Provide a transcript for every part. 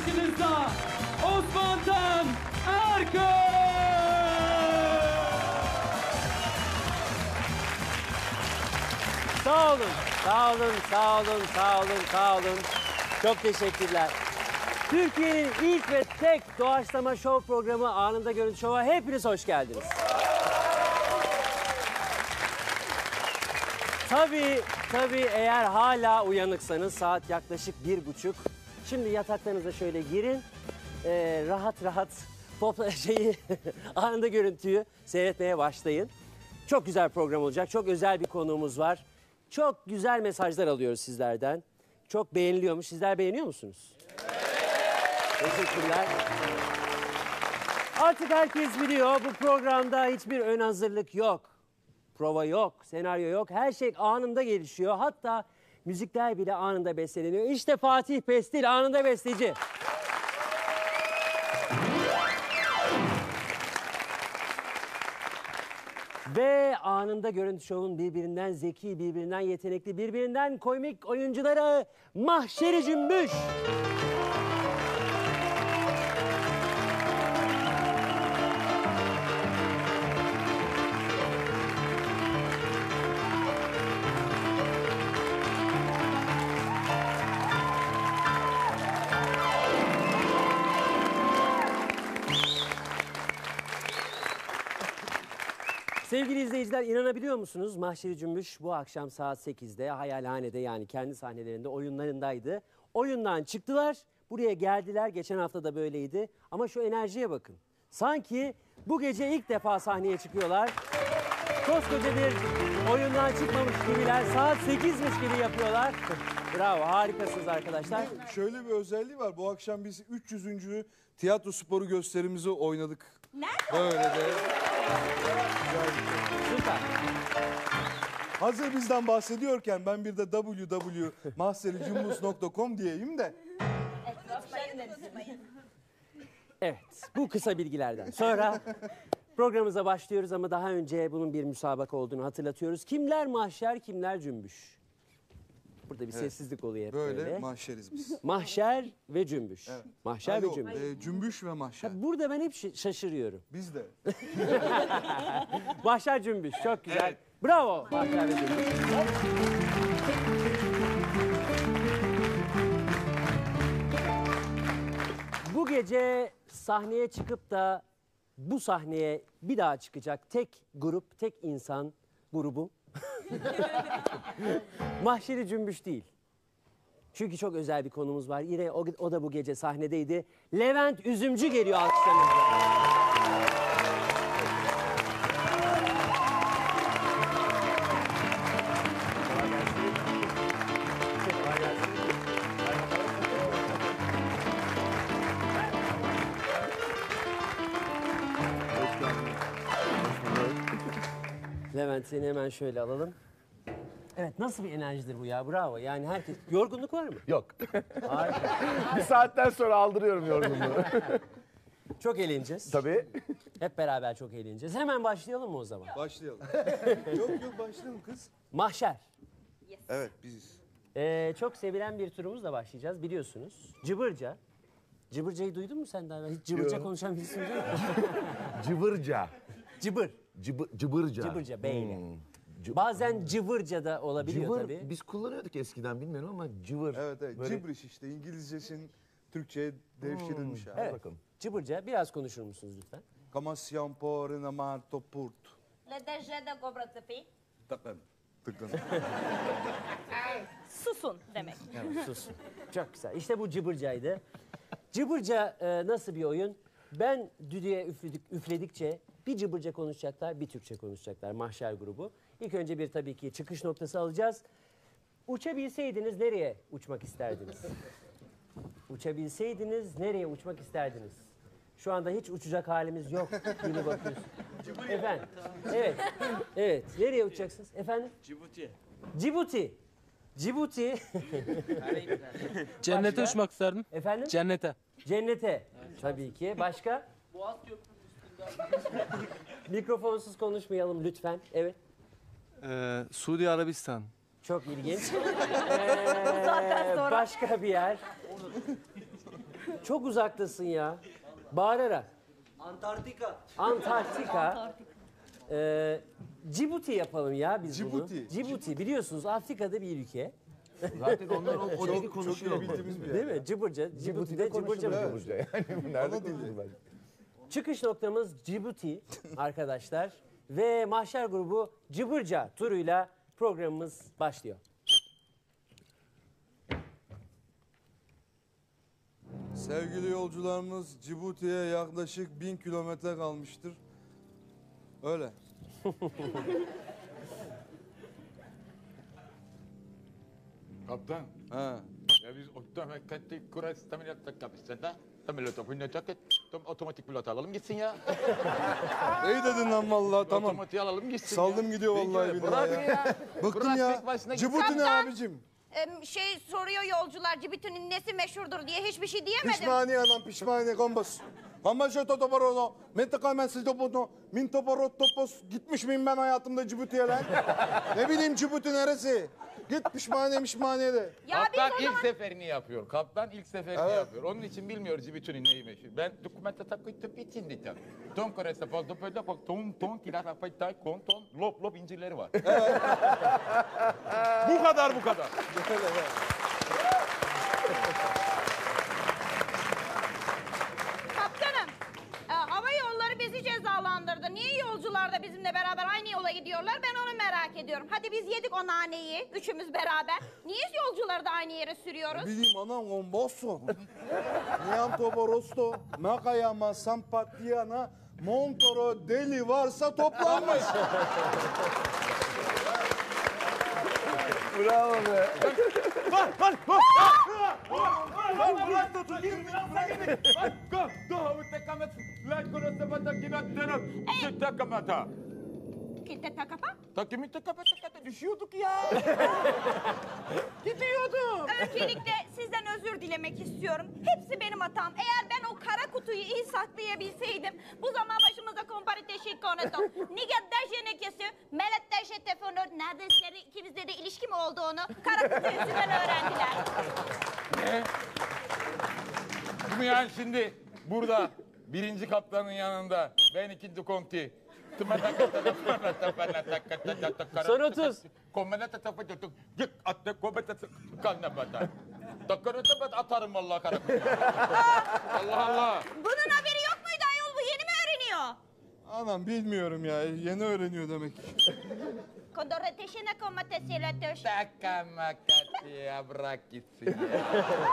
karşınızda Osman Tan Erkök. Sağ olun, sağ olun, sağ olun, sağ olun, sağ olun. Çok teşekkürler. Türkiye'nin ilk ve tek doğaçlama şov programı Anında Görüntü Şov'a hepiniz hoş geldiniz. Tabii eğer hala uyanıksanız saat yaklaşık 1:30. Şimdi yataklarınıza şöyle girin. Rahat Anında Görüntü'yü seyretmeye başlayın. Çok güzel program olacak. Çok özel bir konuğumuz var. Çok güzel mesajlar alıyoruz sizlerden. Çok beğeniliyormuş. Sizler beğeniyor musunuz? Teşekkürler. Artık herkes biliyor, bu programda hiçbir ön hazırlık yok. Prova yok, senaryo yok. Her şey anında gelişiyor. Hatta müzikler bile anında besteleniyor. İşte Fatih Pestil anında besteci. Ve Anında Görüntü Şov'un birbirinden zeki, birbirinden yetenekli, birbirinden komik oyuncuları Mahşeri Cümbüş. Sevgili izleyiciler, inanabiliyor musunuz? Mahşeri Cümbüş bu akşam saat 8'de Hayalhane'de, yani kendi sahnelerinde, oyunlarındaydı. Oyundan çıktılar, buraya geldiler. Geçen hafta da böyleydi. Ama şu enerjiye bakın. Sanki bu gece ilk defa sahneye çıkıyorlar. Koskoca bir oyundan çıkmamış gibiler. Saat 8'miş gibi yapıyorlar. Bravo, harikasınız arkadaşlar. Şöyle bir özelliği var. Bu akşam biz 300. tiyatro sporu gösterimizi oynadık. Nerede? Böyle de. Süper. Hazır bizden bahsediyorken ben bir de www.mahsericummus.com diyeyim de. Evet, bu kısa bilgilerden sonra programımıza başlıyoruz ama daha önce bunun bir müsabaka olduğunu hatırlatıyoruz. Kimler mahşer, kimler cümbüş? Burada bir sessizlik oluyor hep böyle. Böyle mahşeriz biz. Mahşer ve cümbüş. Evet. Mahşer ve cümbüş. Cümbüş ve mahşer. Burada ben hep şaşırıyorum. Biz de. Mahşer cümbüş, çok güzel. Evet. Bravo mahşer ve cümbüş. Bu gece sahneye çıkıp da bu sahneye bir daha çıkacak tek grup, tek insan grubu Mahşeri Cümbüş değil. Çünkü çok özel bir konumuz var. Yine o da bu gece sahnedeydi. Levent Üzümcü geliyor alkışlarınızla. Levent, seni hemen şöyle alalım. Evet, nasıl bir enerjidir bu ya? Bravo. Yani herkes... Yorgunluk var mı? Yok. Harika. Bir saatten sonra aldırıyorum yorgunluğu. Çok eğleneceğiz. Tabii. Hep beraber çok eğleneceğiz. Hemen başlayalım mı o zaman? Başlayalım. Yok başlayalım kız. Mahşer. Evet biziz. Çok sevilen bir turumuzla başlayacağız biliyorsunuz. Cıbırca. Cıbırca'yı duydun mu sen daha? Hiç cıbırca Yok. konuşan birisi duydun mu? Cıvırca. Cıbır. Cıbırca. Cıbırca beyle. Bazen cıvırca da olabiliyor Cıvır, tabii. biz kullanıyorduk eskiden bilmiyorum ama cıvır. Evet. Böyle- Cibriş işte. İngilizcesin Türkçe'ye devşirilmiş hali. Evet. Bakalım. Cıbırca. Biraz konuşur musunuz lütfen? Kamasyan por namarto purt. Le deje de gobrățăpi. Tıkın. Tıkın. Susun demek. Evet, sus. Çok güzel. İşte bu Cıbırca'ydı. Cıbırca nasıl bir oyun? Ben düdüğe üfledikçe bir Cıbırca konuşacaklar, bir Türkçe konuşacaklar. Mahşer grubu. İlk önce bir tabii ki çıkış noktası alacağız. Uçabilseydiniz nereye uçmak isterdiniz? Uçabilseydiniz nereye uçmak isterdiniz? Şu anda hiç uçacak halimiz yok gibi bakıyorsun. Efendim? Evet. Evet. Nereye uçacaksınız? Efendim? Cibuti. Cibuti. Cennete Başka? uçmak isterdim. Efendim? Cennete. Cennete. Tabii ki. Başka? Boğaz Köprüsü'nden. Mikrofonsuz konuşmayalım lütfen. Evet. Suudi Arabistan. Çok ilginç. Zaten sonra. Başka bir yer. Çok uzaktasın ya. Bağırarak. Antarktika. Antarktika. Cibuti yapalım ya biz bunu. Cibuti. Cibuti biliyorsunuz Afrika'da bir ülke. Zaten onlar o dili Çok konuşuyor. iyi bildiğimiz bir yer. Değil mi? Cıbırca. Cibuti'de cıbırca mı? Cıbırca. Yani bu nerede Ana dili. konuşuyorlar? Çıkış noktamız Cibuti arkadaşlar. Ve Mahşer grubu Cıbırca turuyla programımız başlıyor. Sevgili yolcularımız, Cibuti'ye yaklaşık 1000 kilometre kalmıştır. Öyle. Kaptan, Ha. ya biz otomatik kura istemiyoruz kapısında. Tamam, otomatik pilot alalım gitsin ya. İyi dedin lan vallahi tamam. Otomatiği alalım gitsin Saldım ya. gidiyor vallahi Peki, billahi bırak ya. ya. Bıktım Bırak ya. tek başına git. Cibuti ne Kaptan. abicim? Şey soruyor yolcular Cibuti'nin nesi meşhurdur diye hiçbir şey diyemedim. Pişmaniye anam pişmaniye kombos. Kombosyo totoporono. Mentika mensil topono. Min toporot topos. Gitmiş miyim ben hayatımda Cibuti'ye lan? Ne bileyim Cibuti neresi? Git pişmaniye de. Ya biz Kaptan o ilk zaman seferini yapıyor. Kaptan ilk seferini yapıyor. Onun için bilmiyor Cibuti'nin neyi meşhur. Ben dokumenta takıttım için diyeceğim. Ton korese fazla böyle bak ton kilar apaytay konton lop incirleri var. Bu kadar. kaptanım hava yolları bizi cezalandırdı. Niye yolcular da bizimle beraber aynı yola gidiyorlar? Ben onu merak ediyorum. Hadi biz yedik o naneyi üçümüz beraber. Niye yolcuları da aynı yere sürüyoruz? Bileyim anam komboso. Niam toporosto. Makayama sampatiana. Montoro deli varsa toplanmış. Bravo be. Kilte takapa. Düşüyorduk ya. Gidiyordum. Öncelikle sizden özür dilemek istiyorum. Hepsi benim hatam. Eğer ben o kara kutuyu iyi saklayabilseydim bu zaman başımıza komparite şey konutu. Niget deşene kesi, melet deşe tefonu, neredeyse ikimizde de ilişki mi olduğunu kara kutu yüzünden öğrendiler. Bunu yani şimdi burada birinci kaptanın yanında ben ikinci konti. Son 30. Atarım vallahi karakola. Allah Allah. Bunun haberi yok muydu ayol, bu yeni mi öğreniyor? Anam bilmiyorum ya. Yeni öğreniyor demek. Kodore teşene komate siletöş. Takamakati ya bırak gitsin ya.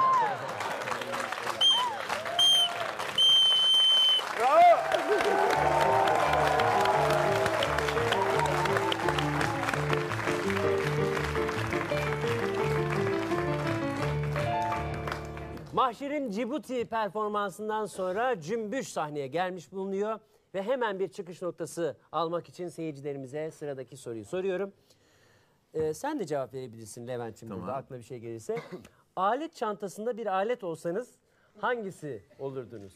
Mahşer'in Cibuti performansından sonra Cümbüş sahneye gelmiş bulunuyor. Ve hemen bir çıkış noktası almak için seyircilerimize sıradaki soruyu soruyorum. Sen de cevap verebilirsin Levent'ciğim burada aklına bir şey gelirse. Alet çantasında bir alet olsanız hangisi olurdunuz?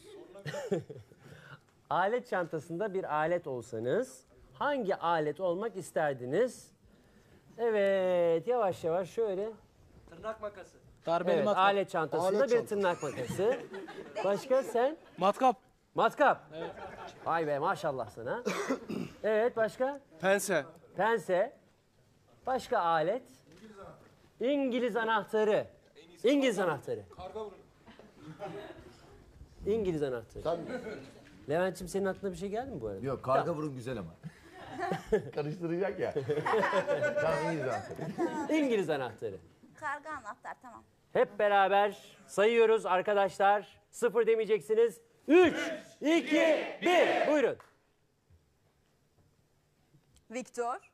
Alet çantasında bir alet olsanız hangi alet olmak isterdiniz? Evet, yavaş yavaş şöyle. Tırnak makası. Darbeli Evet, matkap. alet çantasında Alet bir çantası. tırnak makası. Başka sen? Matkap. Matkap. Evet. Vay be maşallah sana. Evet, başka? Pense. Pense. Başka alet? İngiliz anahtarı. İngiliz anahtarı. İngiliz anahtarı. Levent'ciğim senin aklına bir şey geldi mi bu arada? Yok karga burun güzel ama. Karıştıracak ya. Tamam iyi zaten. İngiliz anahtarı. Karga anahtar, tamam. Hep beraber sayıyoruz arkadaşlar. 0 demeyeceksiniz. 3, 2, 1. Buyurun. Viktor.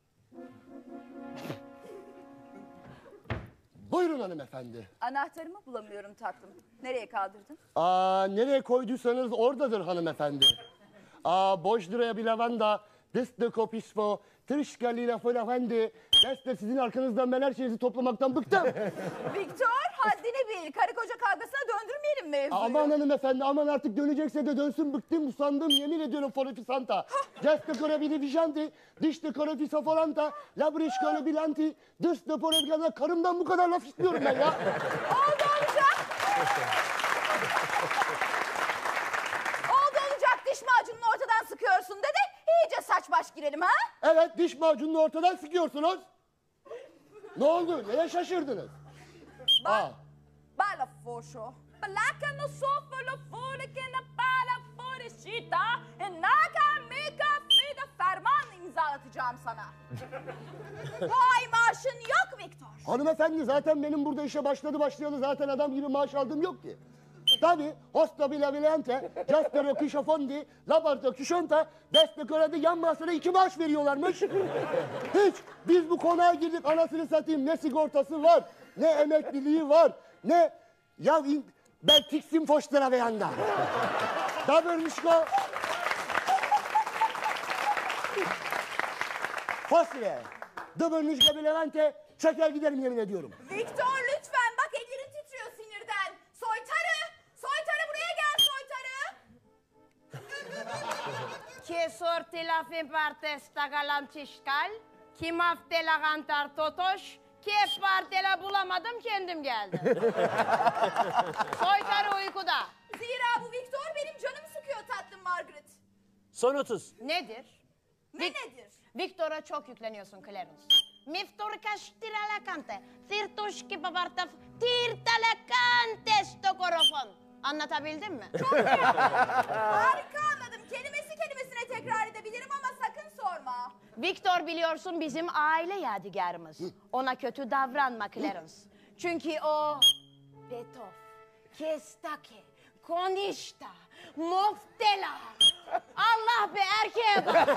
Buyurun hanımefendi. Anahtarımı bulamıyorum tatlım. Nereye kaldırdın? Nereye koyduysanız oradadır hanımefendi. Boş liraya bir lavanda, deste kopismo, tırşgali lafı lafendi. Deste sizin arkanızdan ben her şeyinizi toplamaktan bıktım. Viktor, haddini bil. Karı koca kavgasına döndürmeyelim mevzuyu. Aman hanımefendi, aman artık dönecekse de dönsün, bıktım, usandım, yemin ediyorum forefisanta. Deste korabili vijanti, dişte korefisa foranta, labriş korabilanti, deste porevgana, karımdan bu kadar laf istiyorum ben ya. Oldu olacak. de saç baş girelim ha? Evet, diş macununu ortadan sıkıyorsunuz. Ne oldu? Neye şaşırdınız? Aa, Balla foşo. Balaka no sofo lo fore que na bala foreşita. Naka meka fida ferman imzalatacağım sana. Bu ay maaşın yok Viktor. hanımefendi zaten benim burada işe başlayalı zaten adam gibi maaş aldığım yok ki. Tabii, hosta bilabilente, castero kişofondi, labarto kişonta, destekörede yan masada 2 maaş veriyorlarmış. Hiç, biz bu konağa girdik anasını satayım, ne sigortası var, ne emekliliği var, ne... Ya ben tiksim foşlara ve yanda. Da bölmüşko. Fosile, da bölmüşko bilevente, çeker giderim yemin ediyorum. Viktor lütfen bak ellerin titriyor sinirden. Soytarı! Soytarı buraya gel soytarı! Que sorti la fin parte sta galançişkal. Kim hafte la gantar totoş. Ke parte la bulamadım kendim geldim. Soytarı uykuda. Zira bu Viktor benim canımı sıkıyor tatlım Margaret. Son 30. Nedir? Nedir? Viktor'a çok yükleniyorsun Clarence. Miftor kaştira la kante. Tirtoşki babartaf. Tirta la kante stokorofon. Anlatabildim mi? Harika anladım. Kelimesi kelimesine tekrar edebilirim ama sakın sorma. Viktor biliyorsun bizim aile yadigarımız. Ona kötü davranma Clarence. Çünkü o Betov, Kestake, Konişta, Moftela. Allah be erkeğe bak.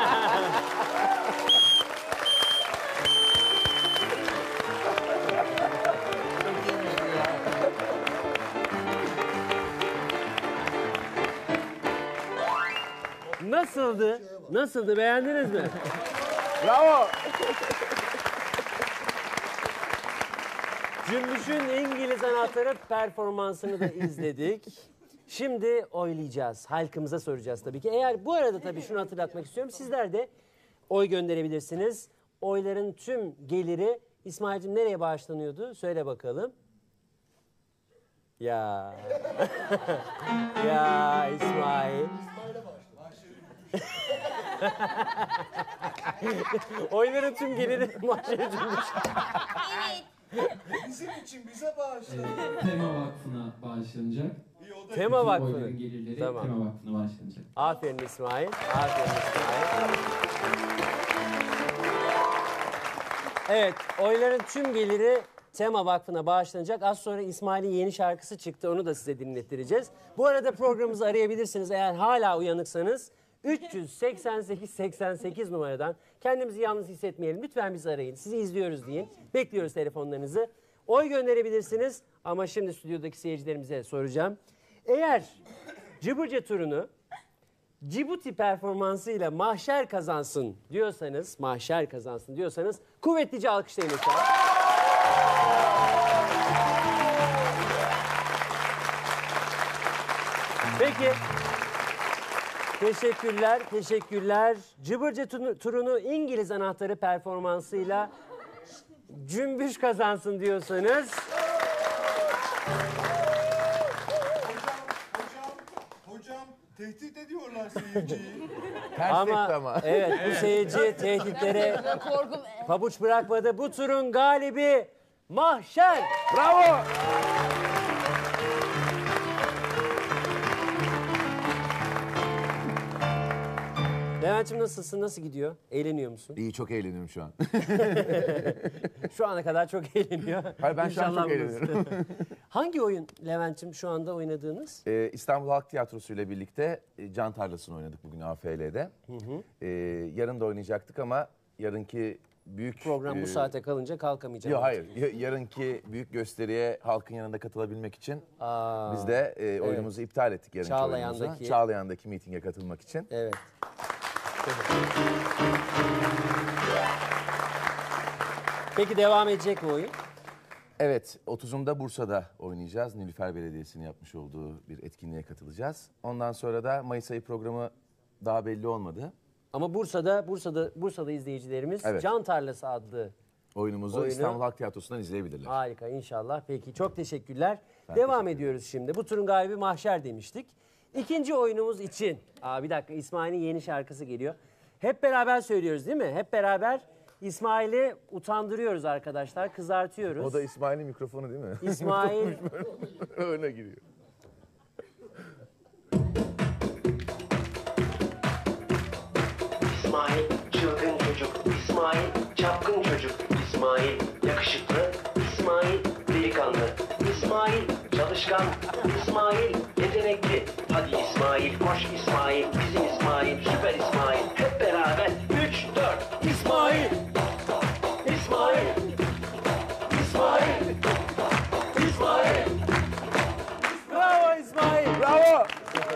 Nasıldı? Nasıldı? Beğendiniz mi? Bravo. Cümbüş'ün İngiliz anahtarı performansını da izledik. Şimdi oylayacağız. Halkımıza soracağız tabii ki. Eğer bu arada tabii şunu hatırlatmak istiyorum. Sizler de oy gönderebilirsiniz. Oyların tüm geliri İsmail'cim nereye bağışlanıyordu? Söyle bakalım. Ya. Ya İsmail. Oyların tüm geliri Mahşer Cümbüş. Bizim için bize bağışla. Tema Vakfı'na bağışlanacak. Tema Bütün Vakfı. oyların gelirleri Tamam. Tema Vakfı'na bağışlanacak. Aferin İsmail. Aferin İsmail. Evet, oyların tüm geliri Tema Vakfı'na bağışlanacak. Az sonra İsmail'in yeni şarkısı çıktı. Onu da size dinlettireceğiz. Bu arada programımızı arayabilirsiniz eğer hala uyanıksanız. 388-88 numaradan kendimizi yalnız hissetmeyelim. Lütfen bizi arayın. Sizi izliyoruz deyin. Bekliyoruz telefonlarınızı. Oy gönderebilirsiniz ama şimdi stüdyodaki seyircilerimize soracağım. Eğer Cıbırca turunu Cibuti performansıyla mahşer kazansın diyorsanız kuvvetlice alkışlayın lütfen. Peki. Teşekkürler. Cıbırca turunu İngiliz anahtarı performansıyla Cümbüş kazansın diyorsanız. Hocam tehdit ediyorlar seyirciyi. Ters etti ama. Evet, bu seyirci tehditlere pabuç bırakmadı. Bu turun galibi Mahşer. Bravo. Levent'ciğim nasılsın? Nasıl gidiyor? Eğleniyor musun? İyi, çok eğleniyorum şu an. Şu ana kadar çok eğleniyor. Hayır, ben şu an İnşallah çok eğleniyorum. Hangi oyun Levent'ciğim şu anda oynadığınız? İstanbul Halk Tiyatrosu ile birlikte Can Tarlası'nı oynadık bugün AFL'de. Yarın da oynayacaktık ama yarınki büyük... Program bu saate kalınca kalkamayacak. Yok hayır. Yarınki büyük gösteriye halkın yanında katılabilmek için biz de oyunumuzu iptal ettik yarınki oyunumuzu. Çağlayan'daki mitinge katılmak için. Evet. Peki devam edecek mi oyun? Evet, 30'unda Bursa'da oynayacağız. Nilüfer Belediyesi'nin yapmış olduğu bir etkinliğe katılacağız. Ondan sonra da Mayıs ayı programı daha belli olmadı. Ama Bursa'da izleyicilerimiz Evet. Can Tarlası adlı Oyunu İstanbul Halk Tiyatrosu'ndan izleyebilirler. harika inşallah. Peki çok teşekkürler. Devam ediyoruz şimdi. Bu turun galibi Mahşer demiştik. İkinci oyunumuz için. Bir dakika İsmail'in yeni şarkısı geliyor. Hep beraber söylüyoruz değil mi? Hep beraber İsmail'i utandırıyoruz arkadaşlar, kızartıyoruz. O da İsmail'in mikrofonu değil mi? İsmail Öyle giriyor. İsmail çılgın çocuk, İsmail çapkın çocuk, İsmail yakışıklı, İsmail delikanlı, İsmail çalışkan, İsmail yetenekli. Hadi İsmail, koş İsmail, bizim İsmail, süper İsmail. Hep beraber 3, 4, İsmail, İsmail, İsmail, İsmail. Bravo İsmail. Bravo!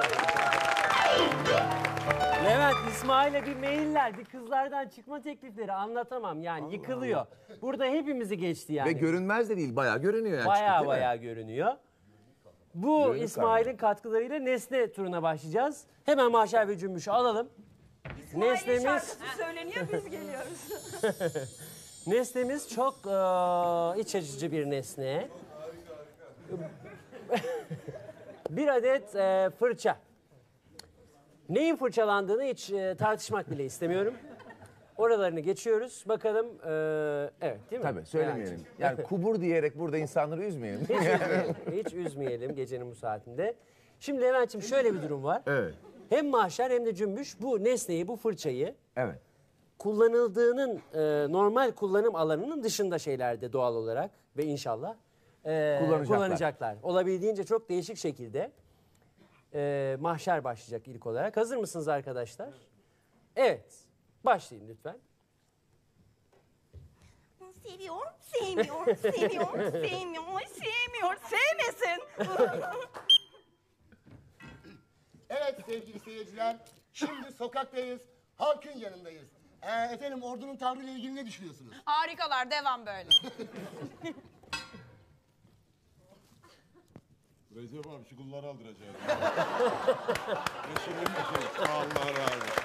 Levent, İsmail'e bir mailler, bir kızlardan çıkma teklifleri anlatamam yani yıkılıyor. Burada hepimizi geçti yani. Ve görünmez de değil, bayağı görünüyor yani. Bayağı çıkıp, değil mi? bayağı görünüyor. Bu Görünür İsmail'in katkılarıyla Nesne turuna başlayacağız. Hemen Mahşer ve Cümbüş'ü alalım. İsmail'in şarkısı söyleniyor, biz geliyoruz. Nesnemiz çok iç açıcı bir nesne. Bir adet fırça. Neyin fırçalandığını hiç tartışmak bile istemiyorum. Oralarını geçiyoruz. Bakalım, evet değil mi? Tabii söylemeyelim. Yani kubur diyerek burada insanları üzmeyelim. Hiç üzmeyelim, hiç üzmeyelim gecenin bu saatinde. Şimdi Levent'ciğim şöyle bir durum var. Evet. Hem Mahşer hem de Cümbüş bu nesneyi, bu fırçayı Evet. kullanıldığının normal kullanım alanının dışında şeylerde doğal olarak ve inşallah kullanacaklar. Olabildiğince çok değişik şekilde Mahşer başlayacak ilk olarak. Hazır mısınız arkadaşlar? Evet. Başlayın lütfen. Seviyor, sevmiyor, seviyor, sevmiyor, sevmiyor, sevmesin. Evet sevgili seyirciler, şimdi sokaktayız, halkın yanındayız. Efendim ordunun tavrıyla ilgili ne düşünüyorsunuz? Harikalar, devam böyle. Recep abi şu kulları aldıracağız. Allah razı olsun.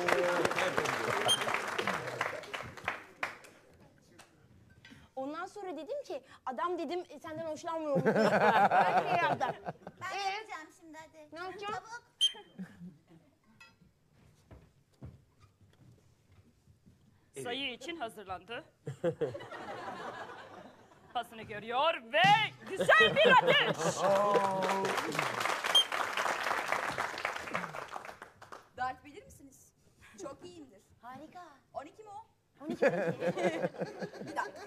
Ondan sonra dedim ki adam dedim senden hoşlanmıyorum. Ben şey yaptım. Ben yapacağım şimdi hadi. Ne yapacağım? Çabuk. Sayı için hazırlandı. Pasını görüyor ve güzel bir atış. Dart bilir misiniz? Çok iyiyimdir. Harika. 12 mi o? 12 mi? Bir dakika.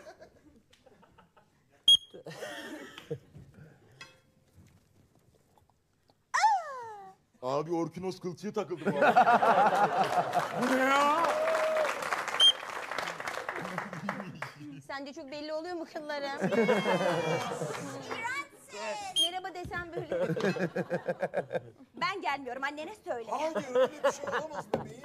Abi Orkinos kılçığı takıldı bu abi. Bu ne ya? Sence çok belli oluyor mu kıllarım? Merhaba desem böyle. Ben gelmiyorum, annene söyle. Hayır öyle bir şey olamaz bebeğim.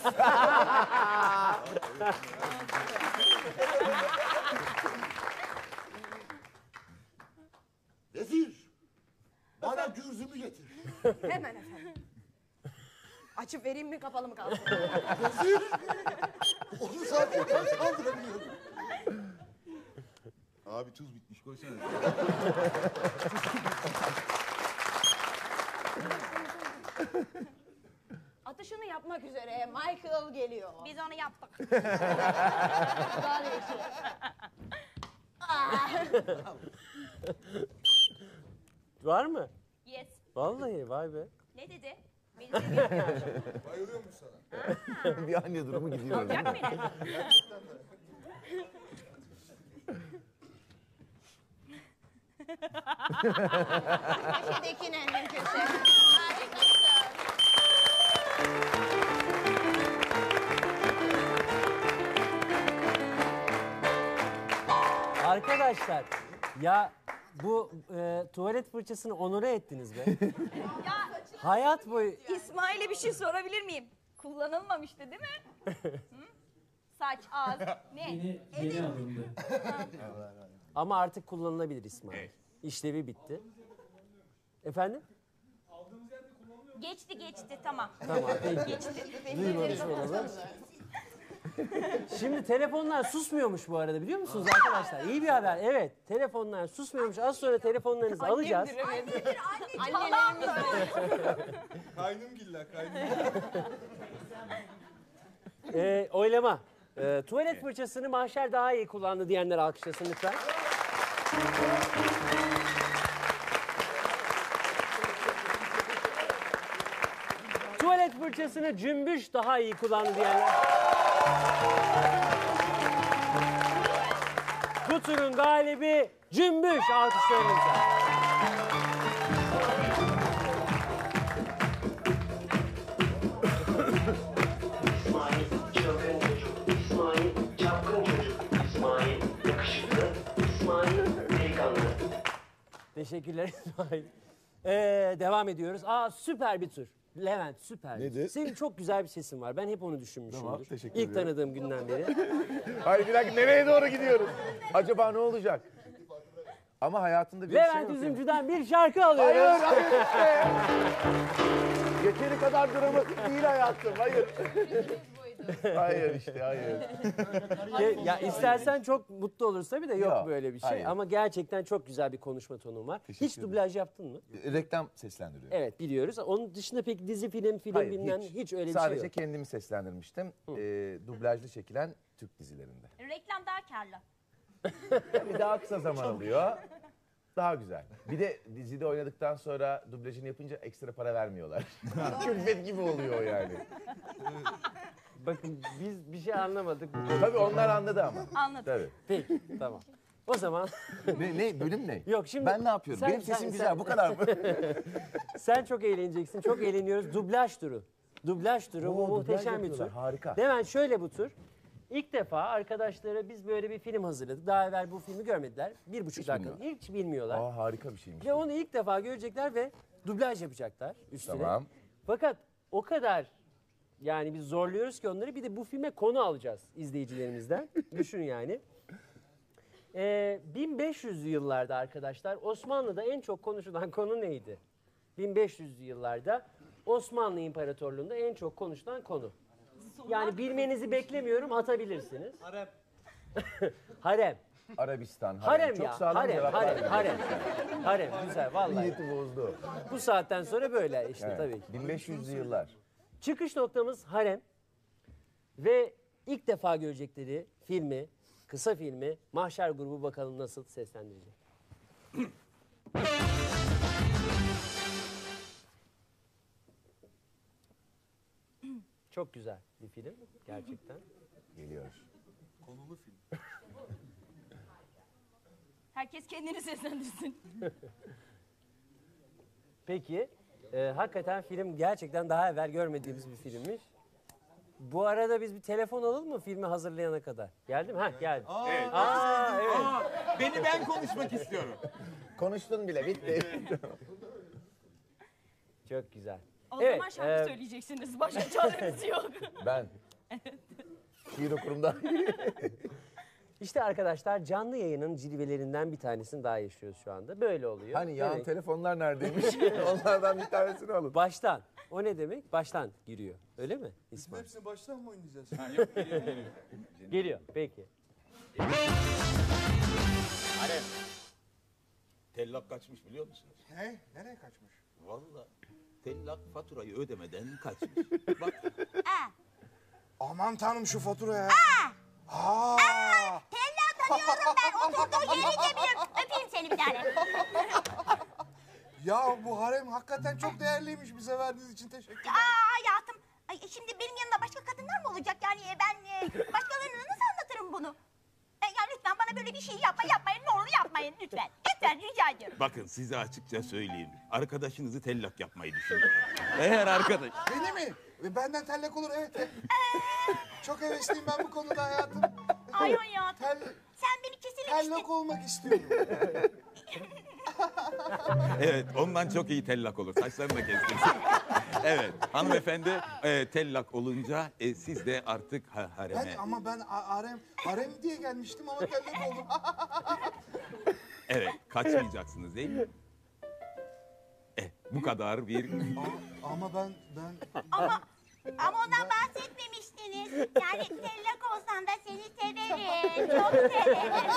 Vezir, bana gürzümü getir. Hemen efendim. Açıp vereyim mi, kapalı mı kalsın? Vezir, onu zaten ben kaldırabiliyorum. Abi tuz bitmiş koysana. Atışını yapmak üzere Michael geliyor. Biz onu yaptık. Daha değişik. Var mı? Yes. Vallahi vay be. Ne dedi? Beni seviyor. Bayılıyormuş sana. Bir anne durumu gidiyor. Olacak mı beni? Köşedeki nennem köşe. Harikasın. Arkadaşlar ya bu tuvalet fırçasını onore ettiniz be. Hayat boyu İsmail'e bir şey sorabilir miyim? Kullanılmamıştı değil mi? Hı? Saç, ağız, ne? Yeni alındı. ama artık kullanılabilir İsmail. İşlevi bitti. Efendim? Geçti tamam. Tamam peki. Geçti. Duymamış olalım. Şimdi telefonlar susmuyormuş bu arada biliyor musunuz arkadaşlar? İyi bir haber. Evet telefonlar susmuyormuş. Az sonra telefonlarınızı alacağız. Kaynım gilla kaynım. Oylama. Tuvalet fırçasını Mahşer daha iyi kullandı diyenler alkışlasın lütfen. Tuvalet fırçasını Cümbüş daha iyi kullandı diyenler. Bu turun galibi Cümbüş, alkışlarınızla. İsmail çılgın çocuk, İsmail çapkın çocuk, İsmail yakışıklı, İsmail delikanlı. Teşekkürler İsmail. Devam ediyoruz. Süper bir tur. Levent süper. Nedir? Senin çok güzel bir sesin var. Ben hep onu düşünmüşümdür. Tamam, teşekkür İlk ediyorum. tanıdığım günden beri. Hayır bir dakika, nereye doğru gidiyoruz? Acaba ne olacak? Ama hayatında bir Levent şey yok. Üzümcü'den bir şarkı alıyoruz. Hayır işte. Yeteri kadar dramatik değil hayatım, hayır. Hayır işte, hayır. Ya istersen çok mutlu oluruz tabii de yok Yok, böyle bir şey. hayır. Ama gerçekten çok güzel bir konuşma tonun var. Hiç Teşekkür dublaj yaptın mı? Reklam seslendiriyor. Evet biliyoruz. Onun dışında peki dizi, film Hayır, bilmem hiç öyle bir Sadece şey yok. kendimi seslendirmiştim. Dublajlı çekilen Türk dizilerinde. Reklam daha karlı. Bir daha kısa zaman alıyor. Daha güzel. Bir de dizide oynadıktan sonra dublajını yapınca ekstra para vermiyorlar. Külfet gibi oluyor yani. Bakın biz bir şey anlamadık. Tabii onlar anladı ama. Anladım. Tabii. Peki tamam. O zaman Ne bölüm ne? yok şimdi Ben ne yapıyorum? sen- Benim sesim sen- güzel, sen- bu kadar mı? sen çok eğleneceksin. Çok eğleniyoruz. Dublaj turu. Dublaj turu bu Oo, dublaj muhteşem bir tur. yapıyorlar, harika. Hemen şöyle bu tur. İlk defa arkadaşlara biz böyle bir film hazırladık. Daha evvel bu filmi görmediler. 1,5 dakika. bilmiyorlar. Hiç bilmiyorlar. Aa, harika bir şeymiş. Ve onu ilk defa görecekler ve dublaj yapacaklar üstüne. Tamam. Fakat o kadar yani biz zorluyoruz ki onları, bir de bu filme konu alacağız izleyicilerimizden. Düşün yani. 1500'lü yıllarda arkadaşlar Osmanlı'da en çok konuşulan konu neydi? 1500'lü yıllarda Osmanlı İmparatorluğu'nda en çok konuşulan konu. Yani bilmenizi beklemiyorum, atabilirsiniz. Harem. Harem. Arabistan, Harem Çok ya. sağlam Harem, cevaplar harem, veriyor. harem. Harem, güzel vallahi. Niyeti bozdu. Bu saatten sonra böyle işte Evet. tabii ki. 1500'lü yıllar. Çıkış noktamız harem ve ilk defa görecekleri filmi, kısa filmi Mahşer grubu bakalım nasıl seslendirecek. Çok güzel bir film gerçekten. Geliyor. Konulu film. Herkes kendini seslendirsin. Peki, hakikaten film gerçekten daha evvel görmediğimiz bir filmmiş. Bu arada biz bir telefon alalım mı filmi hazırlayana kadar? Geldi mi? Heh, geldi. Evet. Evet. Beni ben konuşmak istiyorum. Konuştun bile, bitti. Çok güzel. O Evet, zaman şarkı söyleyeceksiniz. Başka çareniz yok. Ben. Şiir okurum da. İşte arkadaşlar canlı yayının cilvelerinden bir tanesini daha yaşıyoruz şu anda. Böyle oluyor. Hani yağın Demek- telefonlar neredeymiş? Onlardan bir tanesini alın. Baştan. O ne demek? Baştan giriyor. Öyle mi İsmail? Hepsini baştan mı oynayacağız? Geliyor. Peki. Harem. Tellak kaçmış biliyor musunuz? Ne? Nereye kaçmış? Vallahi tellak faturayı ödemeden kaçmış. Bak Aman tanrım şu fatura ya. Tella tanıyorum ben. Oturduğu yeri de biliyorum. Öpeyim seni bir tane. Ya bu harem hakikaten çok değerliymiş, bize verdiğiniz için teşekkürler. Hayatım. Ay, şimdi benim yanımda başka kadınlar mı olacak? Yani ben başkalarına nasıl anlatırım bunu? Ya lütfen bana böyle bir şey yapmayın. Ne olur yapmayın lütfen. Lütfen rica ediyorum. bakın size açıkça söyleyeyim. Arkadaşınızı tellak yapmayı düşünüyorum. Eğer arkadaş... Beni mi? Benden tellak olur, evet. Çok hevesliyim ben bu konuda hayatım. Ay hayatım. Sen beni kesinlikle Tellak olmak istiyorum. Evet, ondan çok iyi tellak olur. Saçlarını da kestirsin. Evet, hanımefendi tellak olunca siz de artık hareme... Ben harem diye gelmiştim ama tellak oldum. Evet, kaçmayacaksınız değil mi? Bu kadar bir... Ama ben... Ama ondan bahsetmemiştiniz. Yani tellak olsan da seni severim. Çok severim.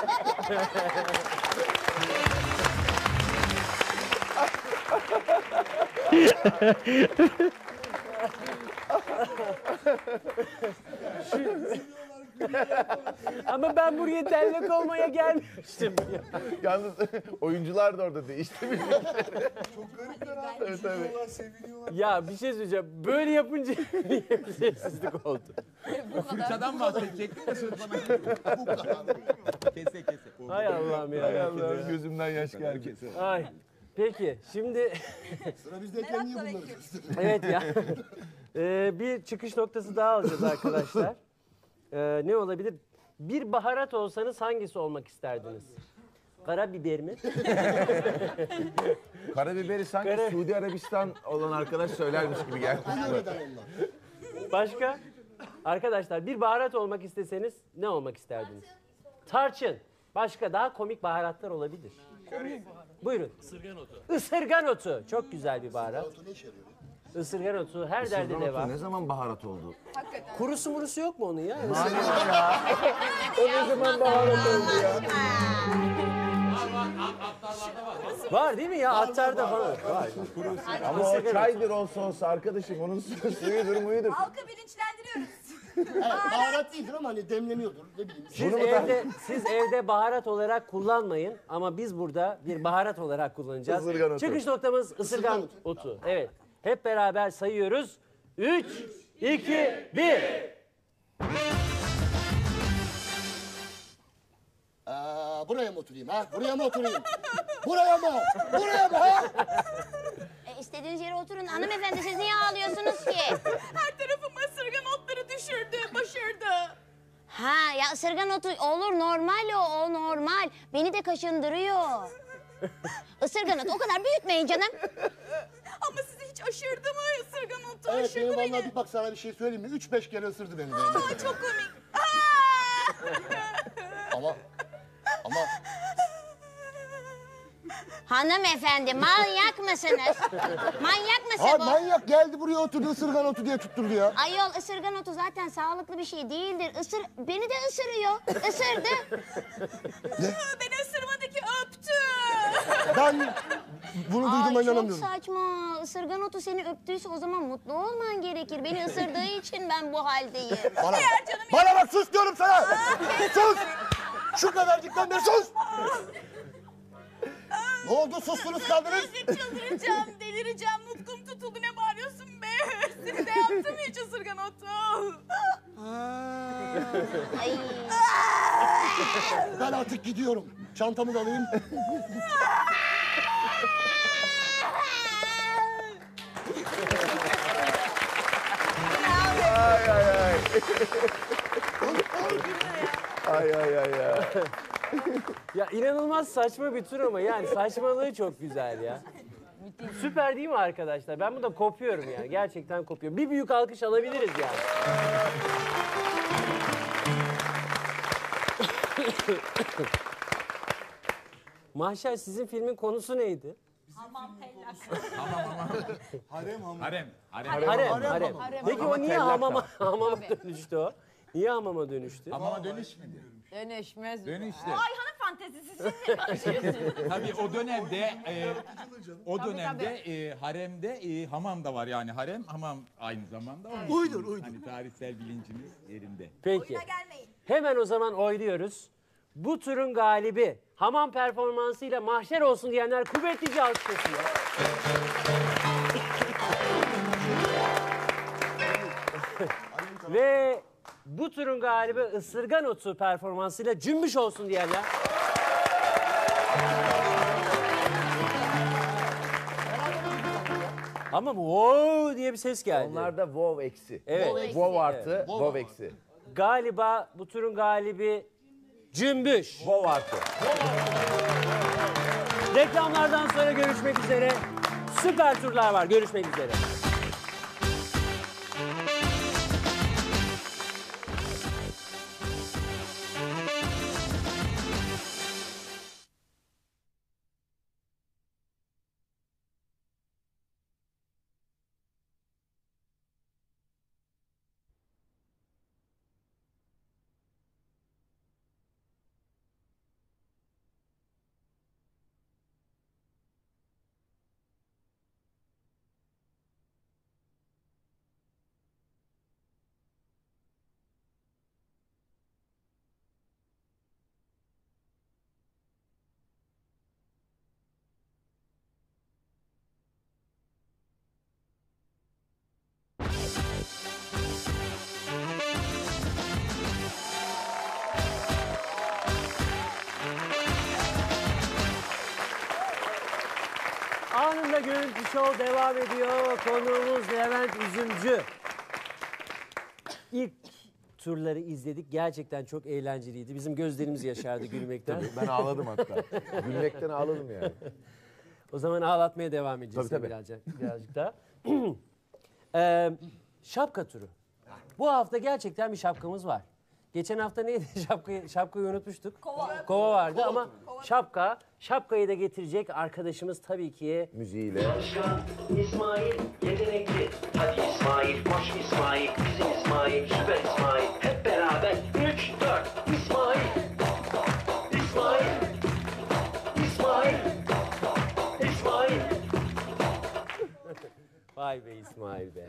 Ama ben buraya dellek olmaya gelmiştim. Yalnız oyuncular da orada değişti. Çok garipler abi. Evet, tabii. Üzülüyorlar, seviniyorlar. Ya bir şey söyleyeceğim. Böyle yapınca bir sessizlik oldu. Fırçadan bahsedecektim de söz bana kese. Hay Allah'ım ya. Hay Allah'ım, gözümden yaş geldi. Ay. Peki şimdi Sıra bizdeyken niye bunları evet ya. Bir çıkış noktası daha alacağız arkadaşlar. Ne olabilir? Bir baharat olsanız hangisi olmak isterdiniz? Karabiber mi? Karabiberi sanki Suudi Arabistan olan arkadaş söylermiş gibi geldi. Başka? Arkadaşlar bir baharat olmak isteseniz ne olmak isterdiniz? Tarçın. Başka daha komik baharatlar olabilir. Buyurun. Isırgan otu. Isırgan otu. Çok güzel bir baharat. Isırgan otu her derde Isırgan deva. otu ne zaman baharat oldu? Kurusu murusu yok mu onun ya? Maalesef ya. O ne zaman baharat oldu ya? Var değil mi ya? Atlarda falan. Var. Ama o çaydır olsa arkadaşım. Onun suyudur muyudur. Halkı bilinçlendiriyoruz. Evet, baharat değildir ama hani demleniyordur. Ne bileyim. Siz evde baharat olarak kullanmayın ama biz burada bir baharat olarak kullanacağız. Isırgan otu. Çıkış noktamız ısırgan otu. Evet. Hep beraber sayıyoruz. 3, 2, 1. Buraya mı oturayım ha? Buraya mı oturayım? Buraya mı? Buraya mı ha? İstediğiniz yere oturun. Hanımefendi siz niye ağlıyorsunuz ki? Her tarafıma ısırgan otları düşürdü, başardı. Ha ya ısırgan otu olur normal o normal. Beni de kaşındırıyor. Isırgan otu o kadar büyütmeyin canım. Ama sizi hiç aşırdı mı ısırgan otu? Evet, Aşırdı benim beni. vallahi bir bak sana bir şey söyleyeyim mi? 3-5 kere ısırdı beni. Aa, çok komik. Ama Hanımefendi manyak mısınız? Manyak mısın bu? manyak geldi buraya oturdu ısırgan otu diye tutturdu ya. Ayol ısırgan otu zaten sağlıklı bir şey değildir. Beni de ısırıyor. Isırdı. Beni ısırmadı ki öptü. Ben bunu duyduğuma Ay, çok inanamıyorum. saçma. Isırgan otu seni öptüyse o zaman mutlu olman gerekir. Beni ısırdığı için ben bu haldeyim. Bana bak sus diyorum sana. Sus. Şu kadarcıktan beri sus. Ne oldu sustunuz kaldınız? Çıldıracağım, delireceğim. Nutkum tutuldu. Ne bağırıyorsun be? Seni de yaptım hiç ısırgan otu. Ay. Ben artık gidiyorum. Çantamı da alayım. Ay ay ay. Ay ay ay ya. Ya inanılmaz saçma bir tur ama yani saçmalığı çok güzel ya. Süper değil mi arkadaşlar? Ben burada kopuyorum yani. Gerçekten kopuyorum. Bir büyük alkış alabiliriz yani. Mahşer sizin filmin konusu neydi? Harem. Peki o niye hamama dönüştü o? Niye hamama dönüştü? Hamama dönüşmedi. Dönüşmez. Dönüştü. Ayhan'ın fantezisi siz Tabii o dönemde haremde hamam da var yani harem hamam aynı zamanda. Uydur. Hani tarihsel bilincimiz yerinde. Peki. gelmeyin. Hemen o zaman oyluyoruz. Bu turun galibi hamam performansıyla mahşer olsun diyenler kuvvetlice alkışlasınlar. Ve bu turun galibi ısırgan otu performansıyla cümbüş olsun diyenler. Ama wow diye bir ses geldi. Onlar da wow eksi. Evet. Wow artı, wow eksi. Galiba bu turun galibi cümbüş. Wow artı. Reklamlardan sonra görüşmek üzere. Süper turlar var. Görüşmek üzere. Anında Görüntü Show devam ediyor. Konuğumuz Levent Üzümcü. İlk turları izledik. Gerçekten çok eğlenceliydi. Bizim gözlerimiz yaşardı gülmekten. Ben ağladım hatta. Gülmekten ağladım yani. O zaman ağlatmaya devam edeceğiz. Tabii. Birazcık daha. Şapka turu. Bu hafta gerçekten bir şapkamız var. Geçen hafta neydi? Şapkayı unutmuştuk. Kova vardı ama şapkayı da getirecek arkadaşımız tabii ki Müziğiyle. Çalışkan İsmail, yetenekli. Hadi İsmail, koş İsmail, bizim İsmail, süper İsmail. Hep beraber 3, 4, İsmail. İsmail. İsmail. İsmail. Vay be İsmail be.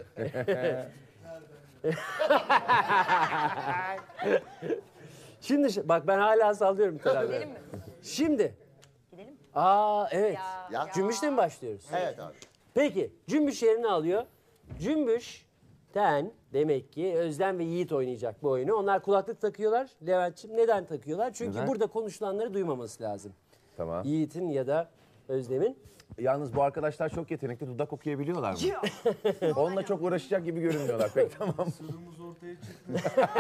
Şimdi bak ben hala sallıyorum tarafları. Gidelim mi? Şimdi. Gidelim mi? Evet. Ya. Cümbüş'le mi başlıyoruz? Evet abi. Peki Cümbüş yerini alıyor. Cümbüş'ten demek ki Özlem ve Yiğit oynayacak bu oyunu. Onlar kulaklık takıyorlar. Levent'ciğim neden takıyorlar? Çünkü Neden? burada konuşulanları duymaması lazım. Tamam. Yiğit'in ya da Özlem'in. Yalnız bu arkadaşlar çok yetenekli, dudak okuyabiliyorlar mı? Onunla çok uğraşacak gibi görünmüyorlar pek, tamam. Sırrımız ortaya çıktı.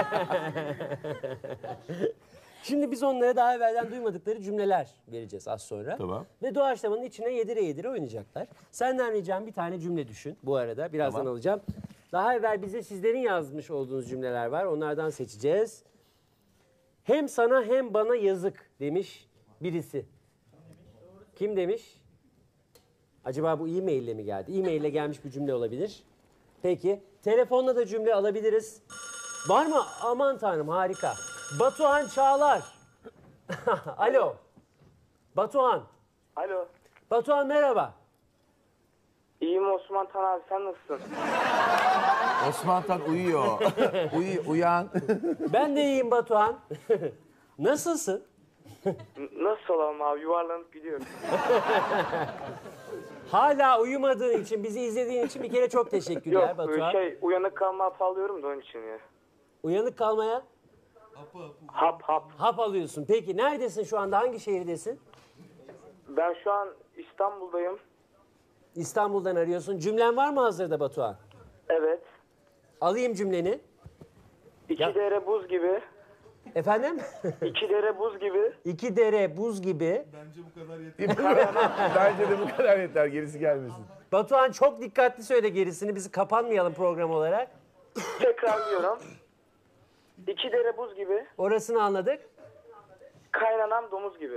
Şimdi biz onlara daha evvelden duymadıkları cümleler vereceğiz az sonra. Tamam. Ve doğaçlamanın içine yedire oynayacaklar. Senden ricam bir tane cümle düşün bu arada. Birazdan Tamam. alacağım. Daha evvel bize sizlerin yazmış olduğunuz cümleler var. Onlardan seçeceğiz. Hem sana hem bana yazık demiş birisi. Kim demiş? Acaba bu e-mail ile mi geldi? E-mail ile gelmiş bir cümle olabilir. Peki. Telefonla da cümle alabiliriz. Var mı? Aman tanrım harika. Batuhan Çağlar. Alo. Batuhan. Alo. Batuhan merhaba. İyiyim Osman Tan abi, sen nasılsın? Osman Tan uyuyor. Uyan. Ben de iyiyim Batuhan. Nasılsın? Nasıl olalım abi, yuvarlanıp gidiyorum. Hala uyumadığın için, bizi izlediğin için bir kere çok teşekkürler Yok Batuhan. uyanık kalma hapı alıyorum da onun için ya. Uyanık kalmaya hap alıyorsun. Peki neredesin şu anda? Hangi şehirdesin? Ben şu an İstanbul'dayım. İstanbul'dan arıyorsun. Cümlen var mı hazırda Batuhan? Evet. Alayım cümleni. İki dere buz gibi. Efendim? İki dere buz gibi. İki dere buz gibi. Bence bu kadar yeter. Bence de bu kadar yeter, gerisi gelmesin. Batuhan çok dikkatli söyle gerisini. Bizi kapanmayalım program olarak. Tekrarlıyorum. İki dere buz gibi. Orasını anladık. Kaynanan domuz gibi.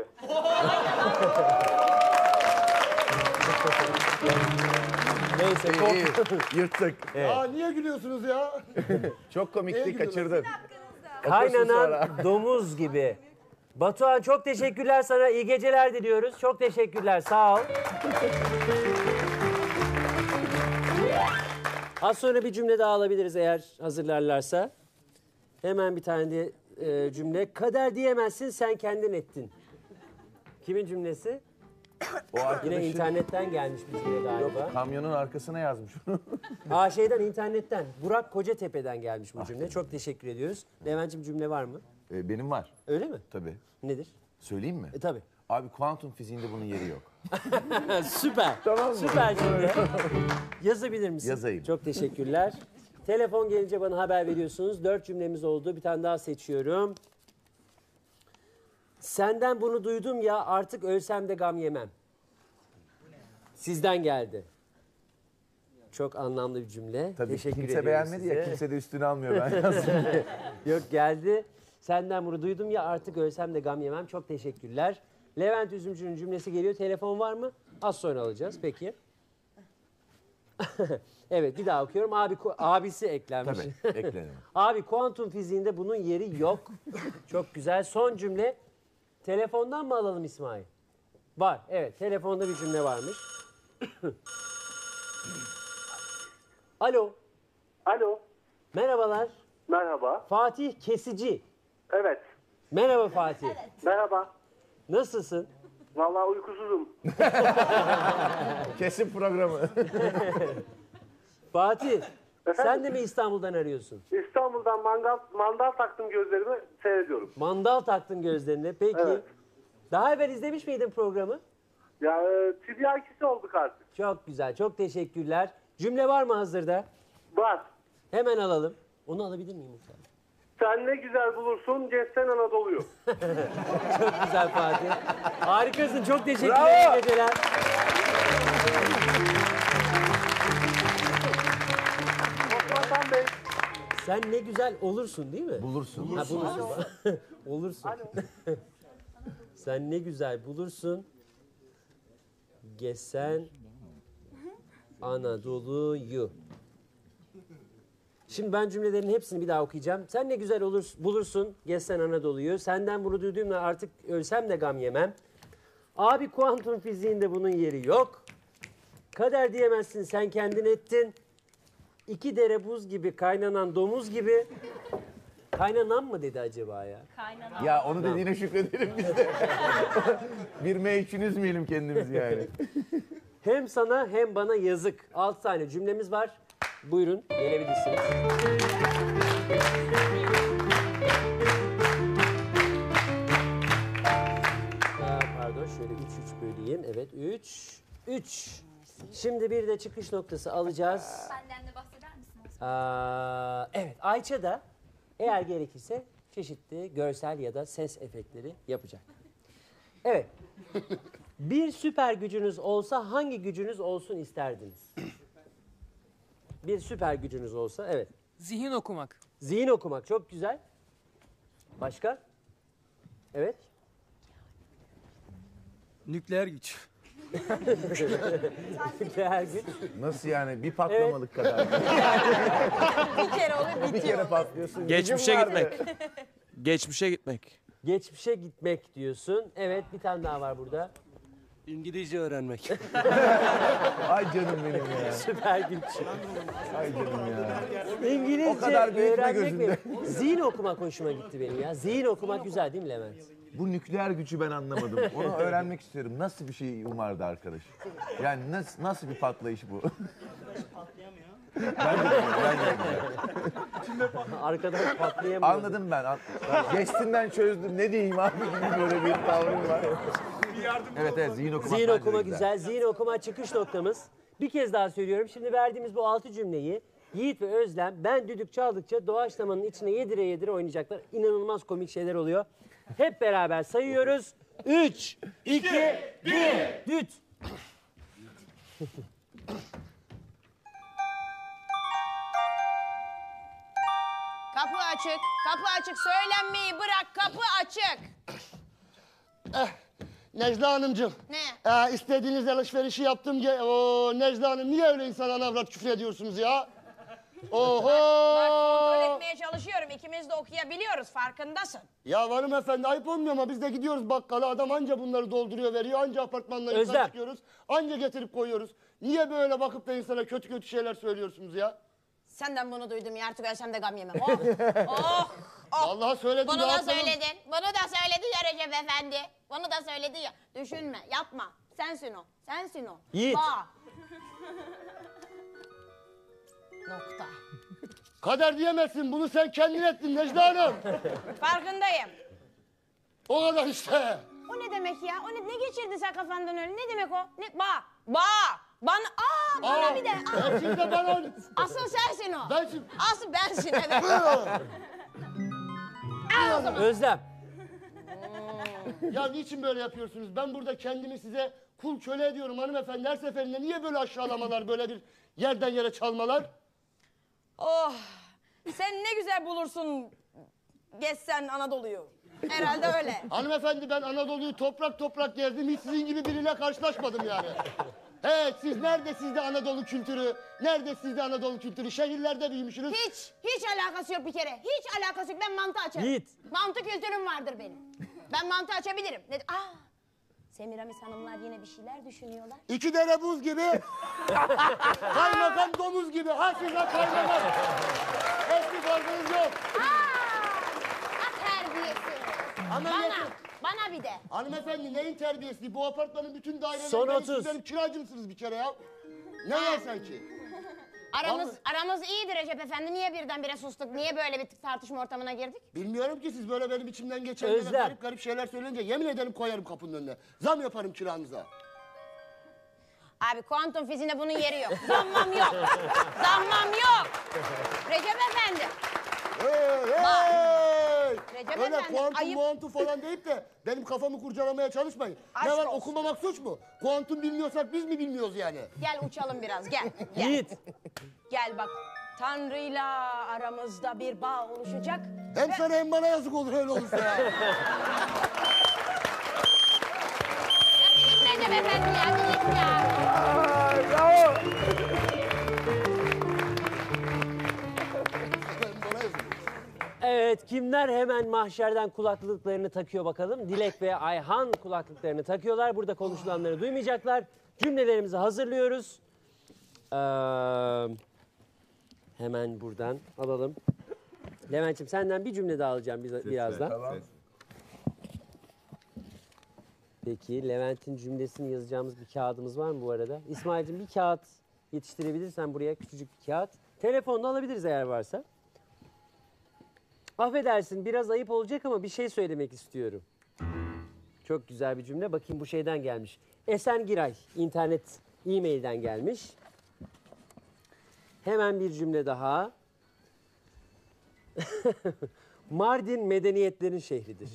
Neyse. İyi, yırttık. Aa niye gülüyorsunuz ya? Çok komikti, Neye kaçırdın. Kaynanan domuz gibi. Batuhan çok teşekkürler sana. İyi geceler diliyoruz. Çok teşekkürler. Sağ ol. Az sonra bir cümle daha alabiliriz eğer hazırlarlarsa. Hemen bir tane de cümle. Kader diyemezsin sen kendin ettin. Kimin cümlesi? O arkadaşın Yine internetten gelmiş bir cümle galiba. kamyonun arkasına yazmış. Şeyden internetten. Burak Kocatepe'den gelmiş bu cümle. Çok teşekkür ediyoruz. Levent'ciğim cümle var mı? Benim var. Öyle mi? Tabii. Nedir? Söyleyeyim mi? Tabii. Abi kuantum fiziğinde bunun yeri yok. Süper. Tamam mı? Süper cümle. Yazabilir misin? Yazayım. Çok teşekkürler. Telefon gelince bana haber veriyorsunuz. 4 cümlemiz oldu. Bir tane daha seçiyorum. Senden bunu duydum ya artık ölsem de gam yemem. Sizden geldi. Çok anlamlı bir cümle. Tabii Teşekkür kimse ediyorum beğenmedi size. ya, kimse de üstüne almıyor ben yazdım diye. Yok geldi. Senden bunu duydum ya artık ölsem de gam yemem. Çok teşekkürler. Levent Üzümcü'nün cümlesi geliyor. Telefon var mı? Az sonra alacağız. Peki. Evet bir daha okuyorum. Abisi eklenmiş. Tabii ekledim. Abi kuantum fiziğinde bunun yeri yok. Çok güzel. Son cümle. Telefondan mı alalım İsmail? Var. Evet. Telefonda bir cümle varmış. Alo. Alo. Merhabalar. Merhaba. Fatih Kesici. Evet. Merhaba Fatih. Merhaba. Nasılsın? Vallahi uykusuzum. Kesin programı. Fatih. Sen de mi İstanbul'dan arıyorsun? İstanbul'dan mandal taktım, gözlerimi seyrediyorum. Mandal taktın gözlerine. Peki. Evet. Daha evvel izlemiş miydin programı? Ya tiryakisi olduk artık. Çok güzel, çok teşekkürler. Cümle var mı hazırda? Var. Hemen alalım. Onu alabilir miyim muhtar? Sen ne güzel bulursun, Gessen Anadolu'yu. Çok güzel Fatih. Harikasın, çok teşekkürler. İyi geceler. Osman Bey. Sen ne güzel olursun değil mi? Bulursun. Ha, bulursun. Olursun. Sen ne güzel bulursun. Gezen Anadolu'yu. Şimdi ben cümlelerin hepsini bir daha okuyacağım. Sen ne güzel bulursun gezen Anadolu'yu. Senden bunu duyduğumda artık ölsem de gam yemem. Abi kuantum fiziğinde bunun yeri yok. Kader diyemezsin sen kendin ettin. İki dere buz gibi kaynanan domuz gibi. Kaynanan mı dedi acaba ya? Kaynanan. Ya onu dediğine şükredelim biz de. Bir M için üzmeyelim kendimizi yani. Hem sana hem bana yazık. 6 tane cümlemiz var. Buyurun gelebilirsiniz. Pardon şöyle 3-3 böleyim. Evet 3. Şimdi bir de çıkış noktası alacağız. Benden de bahseder misin Osman? Evet Ayça da eğer gerekirse çeşitli görsel ya da ses efektleri yapacak. Evet. Bir süper gücünüz olsa hangi gücünüz olsun isterdiniz? Bir süper gücünüz olsa evet. Zihin okumak. Zihin okumak çok güzel. Başka? Evet. Nükleer güç. Nükleer güç. Nasıl yani? Bir patlamalık kadar. Bir kere oluyor Bir bitiyor. kere patlıyorsun. Geçmişe gücün vardı. gitmek. Geçmişe gitmek. Geçmişe gitmek diyorsun. Evet bir tane daha var burada. İngilizce öğrenmek. Ay canım benim ya. Süper güç. Ay canım ya. İngilizce O kadar büyütme öğrenmek gözünde. mi? Zihin okumak hoşuma gitti benim ya. Zihin okumak güzel değil mi Levent? Bu nükleer gücü ben anlamadım. Onu öğrenmek istiyorum. Nasıl bir şey umardı arkadaş? Yani nasıl bir patlayış bu? ben de Arkadan patlayamıyor. Anladım ben. Gestinden çözdüm. Ne diyeyim abi gibi böyle bir tavrım var. Evet zihin okumak. Zihin bence de okuma güzel. Zihin okuma çıkış noktamız. Bir kez daha söylüyorum. Şimdi verdiğimiz bu 6 cümleyi Yiğit ve Özlem ben düdük çaldıkça doğaçlamanın içine yedire yedire oynayacaklar. İnanılmaz komik şeyler oluyor. Hep beraber sayıyoruz. 3, 2, 1, düt. Kapı açık, kapı açık. Söylenmeyi bırak, kapı açık. Necla Hanımcığım. Ne? İstediğiniz alışverişi yaptım. Necla Hanım niye öyle insan anavrat küfür ediyorsunuz ya? Oho! Bak kontrol etmeye çalışıyorum. İkimiz de okuyabiliyoruz. Farkındasın. Ya hanımefendi ayıp olmuyor ama biz de gidiyoruz bakkala. Adam anca bunları dolduruyor veriyor. Anca apartmandan Özlem. yukarı çıkıyoruz. Anca getirip koyuyoruz. Niye böyle bakıp da insana kötü kötü şeyler söylüyorsunuz ya? Senden bunu duydum ya. Artık ölsem de gam yemem. Oh! Oh! Vallahi söyledim. Bunu da rahatladım. söyledin. Bunu da söyledi ya Recep Efendi. Bunu da söyledi ya. Düşünme, yapma. Sensin o. Sensin o. Yiğit. Bak. Nokta. Kader diyemezsin. Bunu sen kendin ettin Necla Hanım. Farkındayım. O kadar işte. O ne demek ya? O ne geçirdi sen kafandan öyle? Ne demek o? Ne? Ba. Bana, bana bir de. Siz de bana... Asıl sensin o. Bensin. Asıl bensin evet. Al o zaman. Özlem. Ya niçin böyle yapıyorsunuz? Ben burada kendimi size kul köle ediyorum hanımefendi. Her seferinde niye böyle aşağılamalar, böyle bir yerden yere çalmalar? Oh, sen ne güzel bulursun gezsen Anadolu'yu. Herhalde öyle. Hanımefendi ben Anadolu'yu toprak toprak gezdim. Hiç sizin gibi biriyle karşılaşmadım yani. Evet siz nerede sizde Anadolu kültürü? Nerede sizde Anadolu kültürü? Şehirlerde büyümüşsünüz. Hiç alakası yok bir kere. Hiç alakası yok. Ben mantı açarım. Yiğit. Mantı kültürüm vardır benim. Ben mantı açabilirim. Semiramis Hanımlar yine bir şeyler düşünüyorlar. İki dere buz gibi. Kaymakam domuz gibi. Hakikaten kaymakam. Hiçbir farkınız yok. Terbiyesiz. Bana bir de. Hanımefendi neyin terbiyesi? Bu apartmanın bütün daireleri Son benim, 30. siz benim kiracımsınız bir kere ya. Ne var sanki? Aramız iyidir Recep Efendi. Niye birdenbire sustuk? Niye böyle bir tartışma ortamına girdik? Bilmiyorum ki siz böyle benim içimden geçen Özlem. garip garip şeyler söyleyince yemin ederim koyarım kapının önüne. Zam yaparım kiranıza. Abi kuantum fiziğinde bunun yeri yok. Zammam yok. Zammam yok. Recep Efendi. Hey! Recep Öyle Efendi, kuantum ayıp. muantum falan deyip de benim kafamı kurcalamaya çalışmayın. Aşk Ne var olsun. okumamak suç mu? Kuantum bilmiyorsak biz mi bilmiyoruz yani? Gel uçalım biraz gel. Gel. Yiğit. Gel bak. Tanrı'yla aramızda bir bağ oluşacak. Hem sana hem bana yazık olur öyle olursa ya. Recep Efendi ya bir git ya. Evet, kimler hemen mahşerden kulaklıklarını takıyor bakalım. Dilek ve Ayhan kulaklıklarını takıyorlar. Burada konuşulanları duymayacaklar. Cümlelerimizi hazırlıyoruz. Hemen buradan alalım. Levent'ciğim senden bir cümle daha alacağım birazdan. Tamam. Peki, Levent'in cümlesini yazacağımız bir kağıdımız var mı bu arada? İsmail'cim bir kağıt yetiştirebilirsen buraya, küçücük bir kağıt. Telefonla alabiliriz eğer varsa. Affedersin, biraz ayıp olacak ama bir şey söylemek istiyorum. Çok güzel bir cümle. Bakayım bu şeyden gelmiş. Esen Giray, internet, e-mailden gelmiş. Hemen bir cümle daha. Mardin medeniyetlerin şehridir.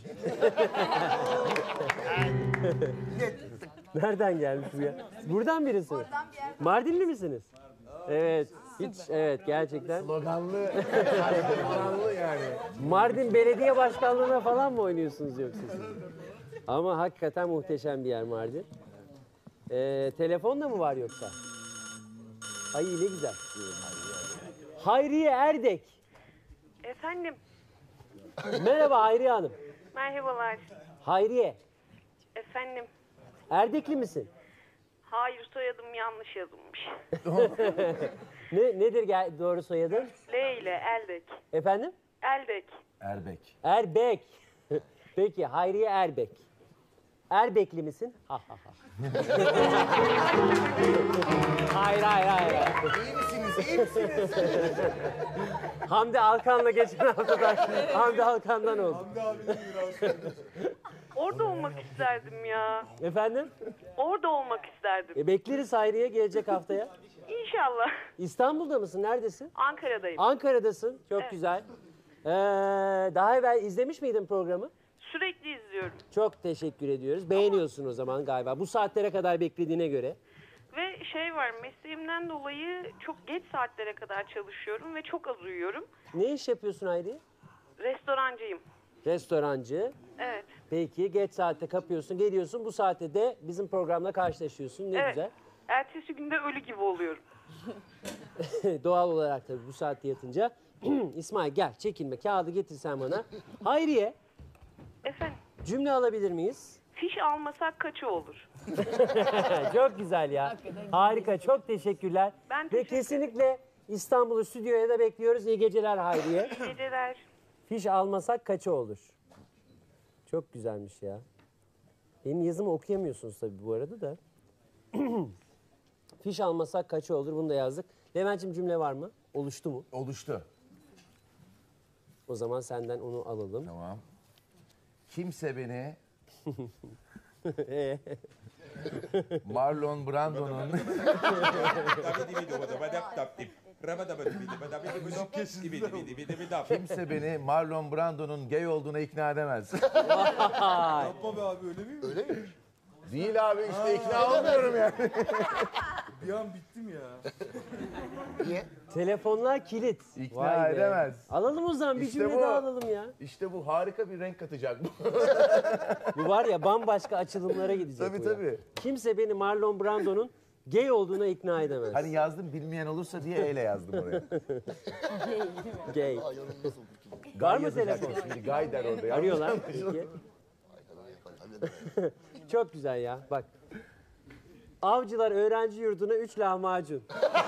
Nereden gelmiş bu ya? Buradan birisi mi? Mardinli misiniz? Evet. Hiç evet gerçekten. Sloganlı yani. Mardin Belediye Başkanlığı'na falan mı oynuyorsunuz yoksa siz? Ama hakikaten muhteşem bir yer Mardin. Telefon da mı var yoksa? Ay ne güzel. Hayriye Erdek. Efendim, Merhaba Hayriye Hanım. merhabalar. Hayriye, Efendim, Erdekli misin? hayır soyadım yanlış yazılmış. Nedir doğru soyadın? L ile Eldek. Efendim? Eldek. Erbek. Erbek. Peki Hayriye Erbek. Erbekli misin? Ha ha ha. Hayır. İyi misiniz? İyi misiniz? Hamdi Alkan'la geçen haftadan Hamdi Alkan'dan oldu. Hamdi abi de biraz Orada olmak isterdim ya. Efendim? Orada olmak isterdim. Bekleriz Hayriye gelecek haftaya. İnşallah. İstanbul'da mısın? Neredesin? Ankara'dayım. Ankara'dasın. Çok Evet. güzel. Daha evvel izlemiş miydin programı? Sürekli izliyorum. Çok teşekkür ediyoruz. Beğeniyorsun o zaman galiba. Bu saatlere kadar beklediğine göre. Ve şey var, mesleğimden dolayı çok geç saatlere kadar çalışıyorum ve çok az uyuyorum. Ne iş yapıyorsun Hayriye? Restorancıyım. Restorancı. Evet. Peki geç saatte kapıyorsun, geliyorsun. Bu saatte de bizim programla karşılaşıyorsun. Ne Evet. güzel. Ertesi günde ölü gibi oluyorum. Doğal olarak tabii bu saatte yatınca. İsmail gel çekinme kağıdı getirsen bana. Hayriye Efendim, cümle alabilir miyiz? fiş almasak kaçı olur? Çok güzel ya. Harika çok teşekkürler. Ben Ve teşekkür kesinlikle İstanbul'u stüdyoya da bekliyoruz. İyi geceler Hayriye. İyi geceler. Fiş almasak kaçı olur? Çok güzelmiş ya. Benim yazımı okuyamıyorsunuz tabii bu arada da. Fiş almasak kaçı olur? Bunu da yazdık. Levent'ciğim cümle var mı? Oluştu mu? Oluştu. O zaman senden onu alalım. Tamam. Kimse beni Marlon Brando'nun kimse beni Marlon Brando'nun gay olduğuna ikna edemez. Yapma be abi öyle miymiş? Öyle mi? Değil abi işte ikna olmuyorum yani. Bir an bittim ya. Niye? Telefonlar kilit. İkna Vay be. edemez. Alalım o zaman bir İşte cümle bu. daha alalım ya. İşte bu harika bir renk katacak bu. Bu var ya bambaşka açılımlara gidecek Tabii, bu ya. tabii. Kimse beni Marlon Brando'nun gay olduğuna ikna edemez. Hani yazdım bilmeyen olursa diye eyle yazdım oraya. Gay. Gay Var mı yazacak telefon? Şimdi Gay der orada. Arıyorlar. Peki. Çok güzel ya bak. Avcılar öğrenci yurduna 3 lahmacun.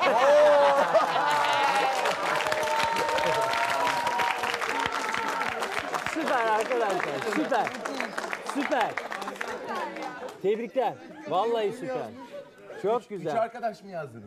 Süper arkadaşlar, süper. Süper. Tebrikler. Vallahi süper. Çok Üç güzel. arkadaş mı yazdınız?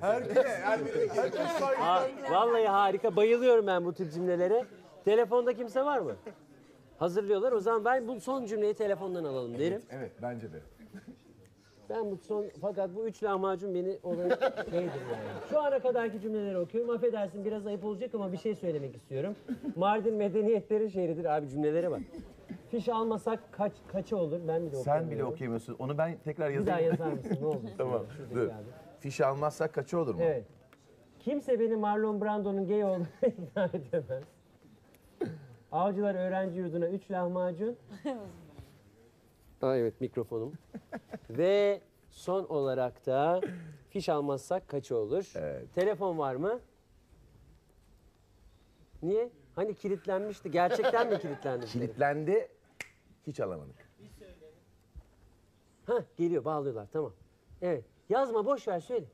Vallahi harika. Bayılıyorum ben bu tür cümlelere. Telefonda kimse var mı? Hazırlıyorlar. O zaman ben bu son cümleyi telefondan alalım derim. Evet bence de. Ben bu son, fakat bu 3 lahmacun beni olan şeydir yani. Şu ana kadarki cümleleri okuyorum. Affedersin biraz ayıp olacak ama bir şey söylemek istiyorum. Mardin medeniyetlerin şehridir. Abi cümlelere bak. Fiş almasak kaçı olur? Ben bile okuyamıyorum. Sen bile okuyamıyorsun. Onu ben tekrar yazayım. Bir daha yazar mısın? Ne olur? Tamam. Şuradaki Dur. abi. Fiş almazsak kaçı olur mu? Evet. Kimse beni Marlon Brando'nun gay olduğunu ikna edemez. Avcılar Öğrenci Yurdu'na 3 lahmacun. Aa, evet mikrofonum. Ve son olarak da fiş almazsak kaçı olur? Evet. Telefon var mı? Niye? Hani kilitlenmişti. Gerçekten mi kilitlendi? Kilitlendi. Hiç alamadık. Hah geliyor bağlıyorlar tamam. Evet yazma boş ver söyle.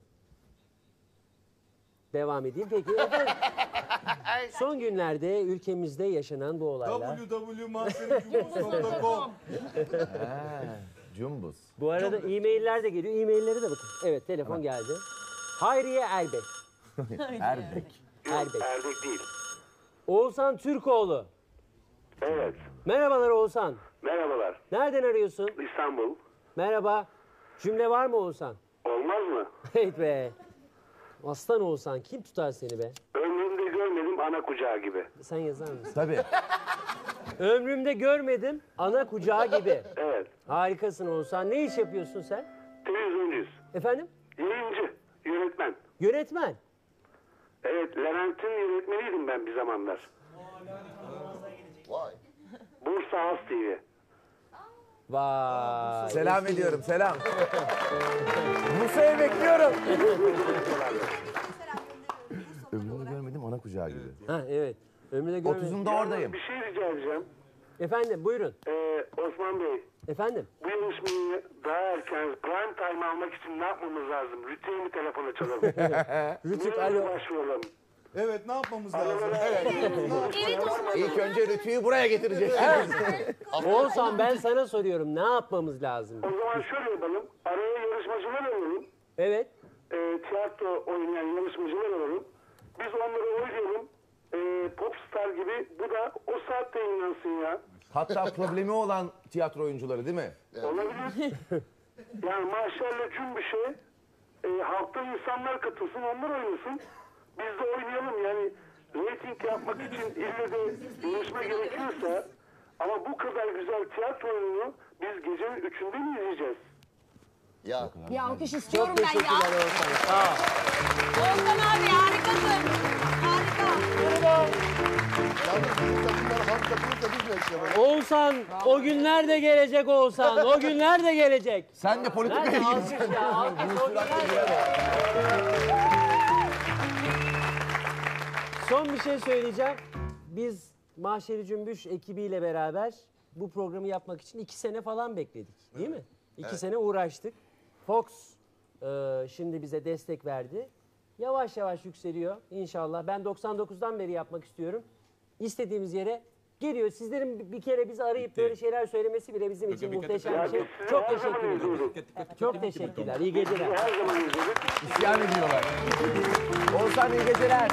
Devam edeyim peki. Efendim, son günlerde ülkemizde yaşanan bu olaylar. www.mahsercumbus.com Cumbus. Bu arada e-mailler de geliyor. E-maillere de bakın. Evet telefon geldi. Hayriye Erbek. Erbek. Erbek. Erdek değil. Oğuzhan Türkoğlu. Evet. Merhabalar Oğuzhan. Merhabalar. Nereden arıyorsun? İstanbul. Merhaba. Cümle var mı Oğuzhan? Olmaz mı? Hey be. Aslan Oğuzhan kim tutar seni be? Ömrümde görmedim ana kucağı gibi. Sen yazar mısın? Tabii. Ömrümde görmedim ana kucağı gibi. Evet. Harikasın Oğuzhan. Ne iş yapıyorsun sen? Televizyoncuyuz. Efendim? Yayıncı. Yönetmen. Yönetmen. Evet. Levent'in yönetmeniydim ben bir zamanlar. Vay. Bursa Has TV. Vay. Selam ediyorum, selam. Bursa'ya bekliyorum. Ömrümde görmedim ana kucağı gibi. Ha evet. Ömrümde görmedim. 30'unda oradayım. Bir şey rica edeceğim. Efendim buyurun. Osman Bey. Efendim? Bu yarışmayı daha erken prime time almak için ne yapmamız lazım? Rütü'ye mi telefon açalım? Rütük Nereye alo. başvuralım? Evet ne yapmamız lazım? İlk önce Rütü'yü buraya getireceğiz. Oğuzhan ben sana soruyorum. Ne yapmamız lazım? O zaman şöyle yapalım. Araya yarışmacılar alalım. Evet. Tiyatro oynayan yarışmacılar alalım. Biz onları oynayalım. Popstar gibi. Bu da o saatte yayınlansın ya. Hatta problemi olan tiyatro oyuncuları değil mi? Olabilir. Yani Mahşer'le Cümbüş'e halktan insanlar katılsın, onlar oynasın. Biz de oynayalım yani. Rating yapmak için ille de yarışma gerekiyorsa ama bu kadar güzel tiyatro oyununu biz gecenin 3'ünde mi izleyeceğiz? Ya. Bir alkış istiyorum ben ya. Teşekkürler Oğuzhan. Sağ ol. Oğuzhan abi harikasın. Harika. Yalnız bizim takımlar halk takımıysa biz ne işlemeyiz? Oğuzhan o günler de gelecek Oğuzhan. O günler de gelecek. Sen de politikaya Nerede gireceksin. alkış ya? Alkış o günler de. Son bir şey söyleyeceğim. Biz Mahşeri Cümbüş ekibiyle beraber bu programı yapmak için 2 sene falan bekledik. Değil mi? 2 sene uğraştık. Fox şimdi bize destek verdi. Yavaş yavaş yükseliyor inşallah. Ben 99'dan beri yapmak istiyorum. İstediğimiz yere geliyor. Sizlerin bir kere bizi arayıp böyle şeyler söylemesi bile bizim için muhteşem bir şey. Çok teşekkür ederim. Çok teşekkürler. İyi geceler. Her zaman izledik. İsyan ediyorlar. Oğuzhan iyi geceler.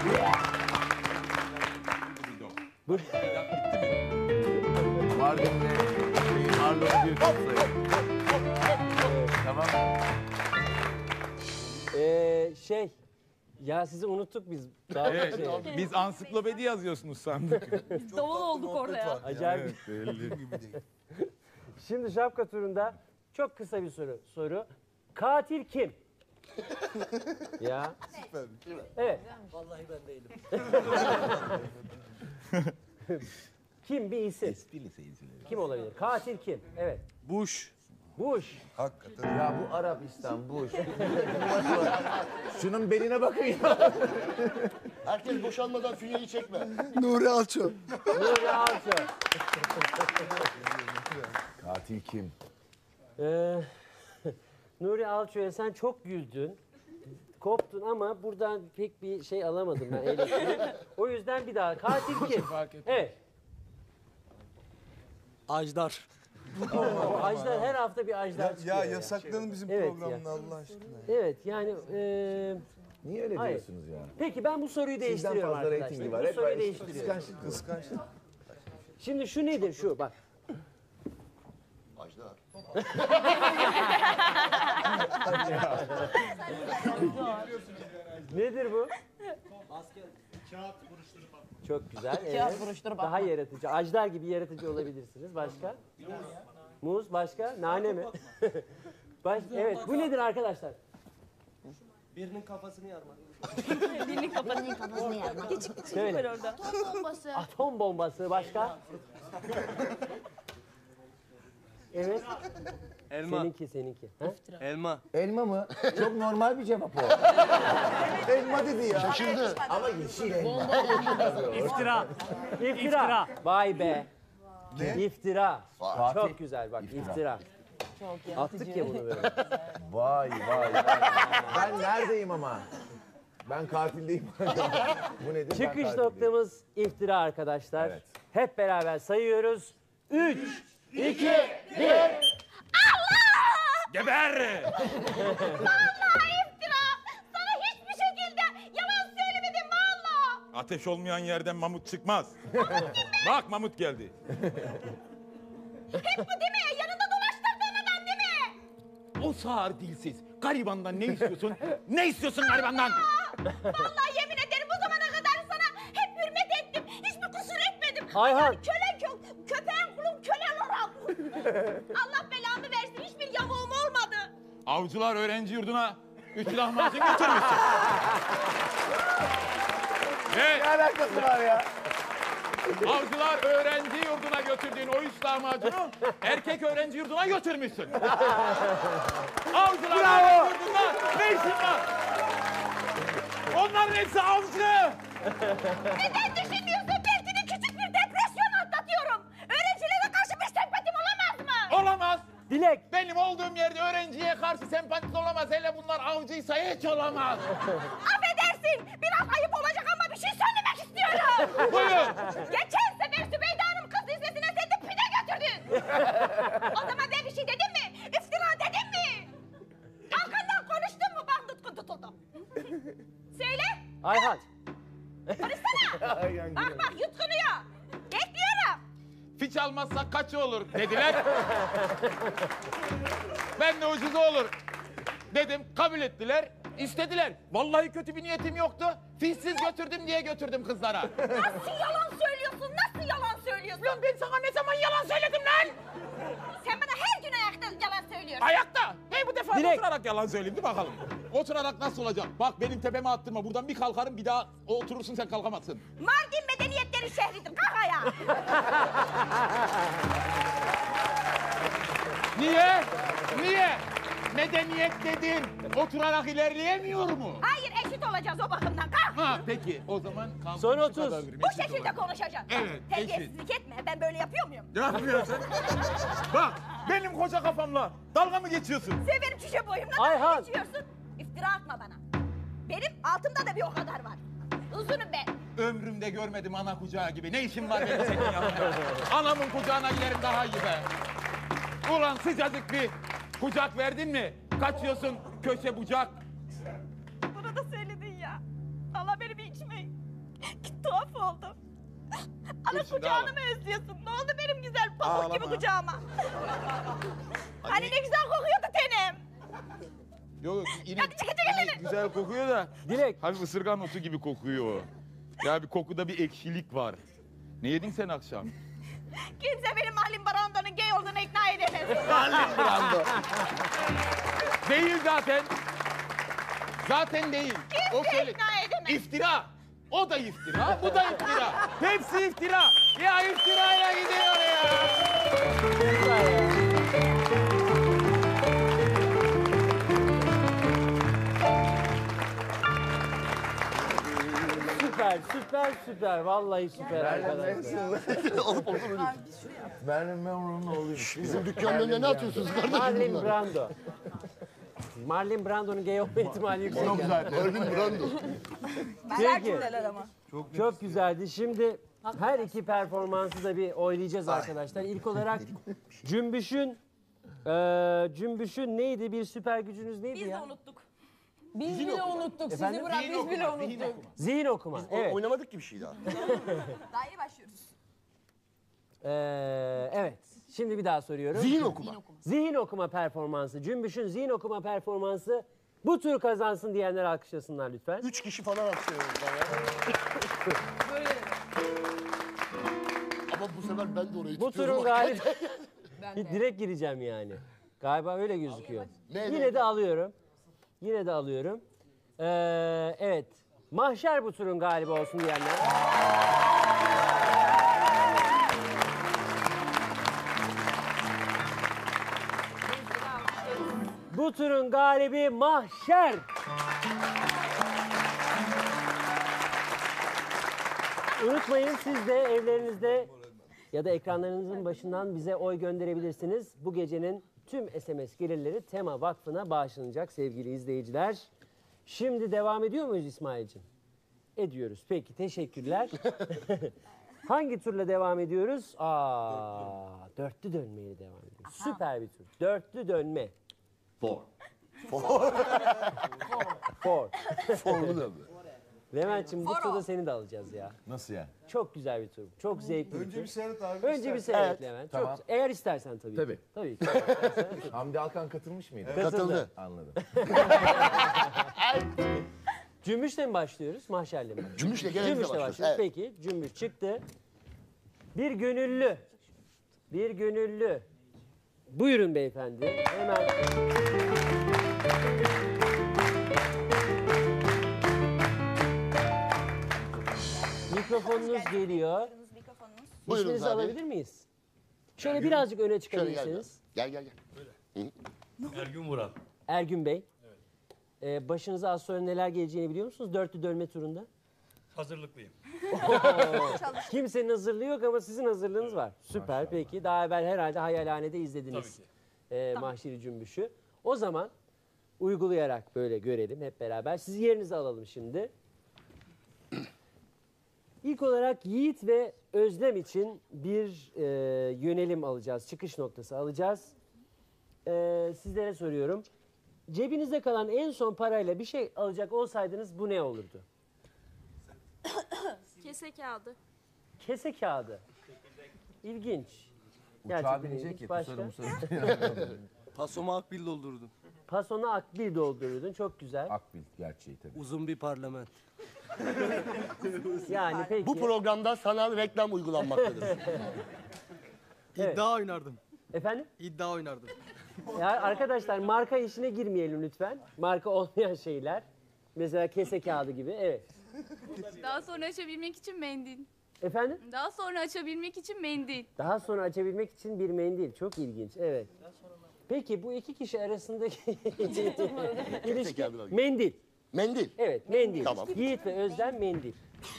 Mardin'de Marlon'u bir toplayın. Tamam. Ya sizi unuttuk biz. Daha Evet, şey. biz ansiklopedi yazıyorsunuz sandık. Davul olduk orada ya. Acayip. Şimdi şapka turunda çok kısa bir soru. Katil kim? Ya. Evet. Vallahi ben değilim. Kim bir isim? Kim olabilir? Katil kim? Evet. Bush. Bush. Hakikaten. Ya bu Arabistan, bu şunun beline bakın ya. Herkes boşanmadan fünyeyi çekme. Nuri Alço. Nuri Alço. Katil kim? Nuri Alço'ya sen çok güldün. Koptun ama buradan pek bir şey alamadım ben elektrik. O yüzden bir daha. Katil kim? Evet. Ajdar. Ajdar her hafta bir Ajdar çıkıyor. Ya yasaklanın bizim Evet programda Allah aşkına. Evet yani Niye öyle hayır. diyorsunuz ya? Peki ben bu soruyu değiştiriyorum fazla arkadaşlar. reytingi var. Bu Hep soruyu böyle değiştiriyorum. Kıskançlık. Şimdi şu nedir şu bak. Ajdar. Nedir bu? Kağıt buruşturup at. Çok güzel. Kağıt Evet. buruşturup Daha atmak. yaratıcı. Ajdar gibi yaratıcı olabilirsiniz. Başka? Muz. Başka? Nane mi? Evet. Bu nedir arkadaşlar? Birinin kafasını yarmak. Birinin kafasını yarmak. Söyle. Atom bombası. Atom bombası. Başka? Evet. Elma. Seninki. Ha? Elma. Elma mı? Çok normal bir cevap o. Elma dedi ya. Şaşırdı. Ama yeşil elma. İftira. İftira. Vay be. İftira. Fatih. Çok güzel bak iftira. Çok Attık ya bunu böyle. Vay vay. Ben neredeyim ama? Ben katildeyim. Bu nedir? Ben Çıkış katildeyim. noktamız iftira arkadaşlar. Evet. Hep beraber sayıyoruz. 3, 2, 1. Geber! Vallahi iftira. Sana hiçbir şekilde yalan söylemedim vallahi. Ateş olmayan yerden mamut çıkmaz. Bak mamut geldi. Hep bu değil mi? Yanında dolaştırdığın adam değil mi? O sağır dilsiz. Garibandan ne istiyorsun? Ne istiyorsun garibandan? Vallahi yemin ederim bu zamana kadar sana hep hürmet ettim. Hiçbir kusur etmedim. Ayhan. Yani köpeğin kulum kölen oram. Allah belamı versin. Hiçbir yamuğum olmadı. Avcılar öğrenci yurduna 3 lahmacun götürmüşsün. Ne alakası var ya? Avcılar öğrenci yurduna götürdüğün o 3 lahmacunu erkek öğrenci yurduna götürmüşsün. Avcılar öğrenci yurdunda ne işin var? Onların hepsi avcı. Neden düşünmüyorsun? Belki de küçük bir depresyon atlatıyorum. Öğrencilere karşı bir sempatim olamaz mı? Olamaz. Dilek. Benim olduğum yerde öğrenciye karşı sempatik olamaz. Hele bunlar avcıysa hiç olamaz. Affedersin. Biraz ayıp olacak ama bir şey söylemek istiyorum. Buyur. Geçen sefer Sübeyde Hanım kız lisesine sen de pide götürdün. O zaman ben bir şey dedim mi? İftira dedim mi? Arkandan konuştun mu? Bak nutkun tutuldu. Söyle. Ayhan. Konuşsana. Bak yutkunuyor. Bekliyorum. Fiç almazsak kaçı olur dediler. Ben de ucuzu olur dedim, kabul ettiler, istediler. Vallahi kötü bir niyetim yoktu. Fiçsiz götürdüm diye götürdüm kızlara. Nasıl yalan söylüyorsun? Nasıl yalan söylüyorsun? Lan ben sana ne zaman yalan söyledim lan? Sen bana her gün ayakta yalan söylüyorsun. Ayakta. Hey bu defa Direkt. oturarak yalan söyleyeyim, dur bakalım. Oturarak nasıl olacak? Bak benim tepeme attırma. Buradan bir kalkarım, bir daha oturursun, sen kalkamazsın. Mardin medeniyetleri şehridir. Kalk ayağa. Niye? Niye? Medeniyet dedin. Oturarak ilerleyemiyor mu? Hayır eşit olacağız o bakımdan. Kalk. Ha peki o zaman kalk. Son 30. Bu şekilde konuşacağız. Evet, Terbiyesizlik etme. Ben böyle yapıyor muyum? Ne yapıyorsun? Bak benim koca kafamla dalga mı geçiyorsun? Sen benim şişe boyumla Ayhan. dalga geçiyorsun. İftira atma bana. Benim altımda da bir o kadar var. Uzunum ben. Ömrümde görmedim ana kucağı gibi. Ne işim var benim senin yanında? Anamın kucağına giderim daha iyi be. Ulan sıcacık bir kucak verdin mi? Kaçıyorsun köşe bucak. Bunu da söyledin ya. Allah benim içime tuhaf oldu. Ana Dur şimdi kucağını mı özlüyorsun? Ne oldu benim güzel pamuk gibi Ağlama. kucağıma? Hani ne güzel kokuyordu tenim. Yok yine Hadi çıkı elini. güzel kokuyor da. Dilek. Hafif ısırgan otu gibi kokuyor o. Ya bir kokuda bir ekşilik var. Ne yedin sen akşam? Kimse benim Marlon Brando'nun gay olduğunu ikna edemez. Marlon Brando. Değil zaten. Zaten değil. Kimse ikna edemez. İftira. O da iftira, bu da iftira. Hepsi iftira. Ya iftiraya gidiyor ya. Süper. Vallahi süper arkadaşlar. Alıp oturun. Ben onun oğluyum. Bizim dükkanın önüne ne atıyorsunuz kardeşim Marlon bunlar? Brando. Marlon Brando'nun gay olma ihtimali yüksek. Yok zaten. Marlon Brando. Peki. ama. Çok güzeldi. Şimdi her iki performansı da bir oylayacağız arkadaşlar. İlk olarak Cümbüş'ün neydi? Bir süper gücünüz neydi Biz de ya? unuttuk. Biz bile unuttuk. Efendim? Sizi bırak biz bile unuttuk. Zihin okuma. Evet. Oynamadık ki bir şey daha. Daha yeni başlıyoruz. Evet. Şimdi bir daha soruyorum. Zihin okuma. Zihin okuma performansı. Cümbüş'ün zihin okuma performansı bu tur kazansın diyenler alkışlasınlar lütfen. 3 kişi falan alkışlıyoruz. Ama bu sefer ben de orayı Bu tutuyorum. turun galibi... Direkt gireceğim yani. Galiba öyle gözüküyor. Yine de alıyorum. Yine de alıyorum. Evet. Mahşer bu turun galibi olsun diyenler. Bu turun galibi Mahşer. Unutmayın siz de evlerinizde ya da ekranlarınızın başından bize oy gönderebilirsiniz. Bu gecenin tüm SMS gelirleri Tema Vakfı'na bağışlanacak sevgili izleyiciler. Şimdi devam ediyor muyuz İsmail'ciğim? Ediyoruz. Peki teşekkürler. Hangi turla devam ediyoruz? Dörtlü dönmeyle devam ediyoruz. Süper bir tur. Dörtlü dönme. Four. For'lu dönme. Levent'ciğim bu turda seni de alacağız ya. Nasıl yani? Çok güzel bir tur. Çok zevkli bir tur. Önce bir seyret abi. Önce bir seyret Levent. Tamam. Çok, eğer istersen tabii. Tabii. Ki. Tabii ki. Hamdi Alkan katılmış mıydı? Katıldı. Anladım. Cümbüş'le mi başlıyoruz? Mahşer'le mi başlıyoruz? Cümbüş'le genellikle Cümbüş'le başlıyoruz. başlıyoruz. Evet. Peki Cümbüş çıktı. Bir gönüllü. Bir gönüllü. Buyurun beyefendi. Hemen. Mikrofonunuz geliyor. Buyurunuz İsminizi abi. alabilir miyiz? Şöyle birazcık öne Şöyle çıkabilirsiniz. gel. Ergün Vural. Ergün Bey. Başınıza az sonra neler geleceğini biliyor musunuz? Dörtlü dönme turunda. Hazırlıklıyım. Kimsenin hazırlığı yok ama sizin hazırlığınız var. Süper peki. Daha evvel herhalde Hayalhane'de izlediniz. Mahşeri Cümbüş'ü. O zaman uygulayarak böyle görelim hep beraber. Sizi yerinize alalım şimdi. İlk olarak Yiğit ve Özlem için bir yönelim alacağız. Çıkış noktası alacağız. Sizlere soruyorum. Cebinizde kalan en son parayla bir şey alacak olsaydınız bu ne olurdu? Kese kağıdı. Kese kağıdı. İlginç. Uçağa Gerçekten binecek ilginç. ya. Başka? Pasoma akbil doldurdum. Pasona akbil doldururdun. Çok güzel. Akbil gerçeği tabii. Uzun bir parlament. Yani peki. Bu programda sanal reklam uygulanmaktadır. Evet. İddia oynardım. Efendim? İddia oynardım. Ya arkadaşlar marka işine girmeyelim lütfen. Marka olmayan şeyler. Mesela kese kağıdı gibi. Evet. Daha sonra açabilmek için mendil. Efendim? Daha sonra açabilmek için mendil. Daha sonra açabilmek için bir mendil. Çok ilginç. Evet. Peki bu iki kişi arasındaki ilişki mendil. Mendil. Evet, mendil. Tamam. Yiğit ve Özlem mendil.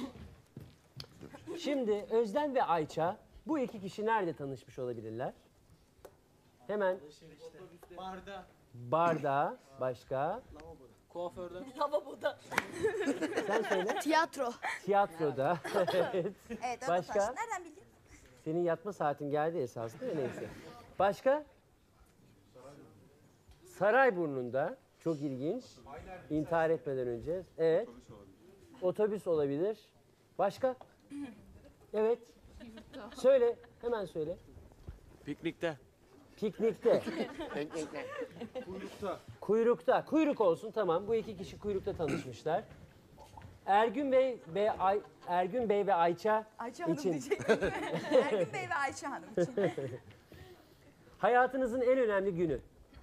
Şimdi Özlem ve Ayça bu iki kişi nerede tanışmış olabilirler? Hemen barda, başka? Kuaförde. Lavaboda. Sen söyle. Tiyatro. Tiyatroda. Evet. Evet, Başka? nereden bildin? Senin yatma saatin geldi esasında ya, neyse. Başka? Sarayburnu'nda. Çok ilginç. İntihar etmeden önce. Evet. Otobüs olabilir. Başka? Evet. Söyle. Hemen söyle. Piknikte. Piknikte. Kuyrukta. Kuyrukta. Kuyruk olsun tamam. Bu iki kişi kuyrukta tanışmışlar. Ergün Bey ve Ayça Ayça Hanım için diyecektim. Ergün Bey ve Ayça Hanım için. hayatınızın en önemli günü.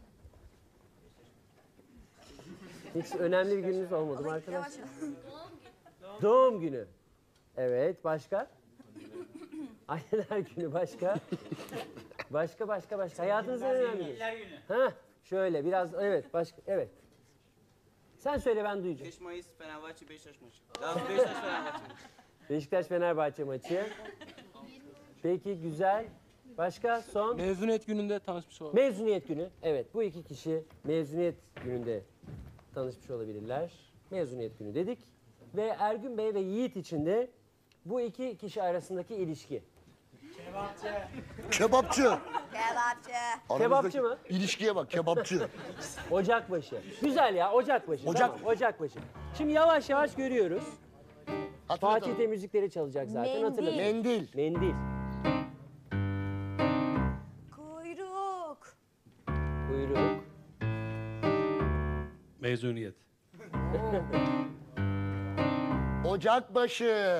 Hiç önemli bir gününüz olmadı mı arkadaşlar? Doğum günü. Evet, başka? Anneler günü başka? Başka. Hayatınızın en önemli günü. Ha, şöyle biraz evet, başka evet. Sen söyle ben duyacağım. 5 Mayıs Fenerbahçe Beşiktaş maçı. Daha Beşiktaş Fenerbahçe maçı. Beşiktaş Fenerbahçe maçı. Peki güzel. Başka son? Mezuniyet gününde tanışmış olduk. Mezuniyet günü. Evet bu iki kişi mezuniyet gününde tanışmış olabilirler. Mezuniyet günü dedik. Ve Ergün Bey ve Yiğit için de bu iki kişi arasındaki ilişki. Kebapçı. Kebapçı mı? İlişkiye bak, kebapçı. Ocakbaşı. Güzel ya, Ocakbaşı. Tamam, Ocakbaşı. Şimdi yavaş yavaş görüyoruz. Fatih de müzikleri çalacak zaten. Mendil. Hatırlatın. Mendil. Mendil. Mezuniyet. Ocakbaşı.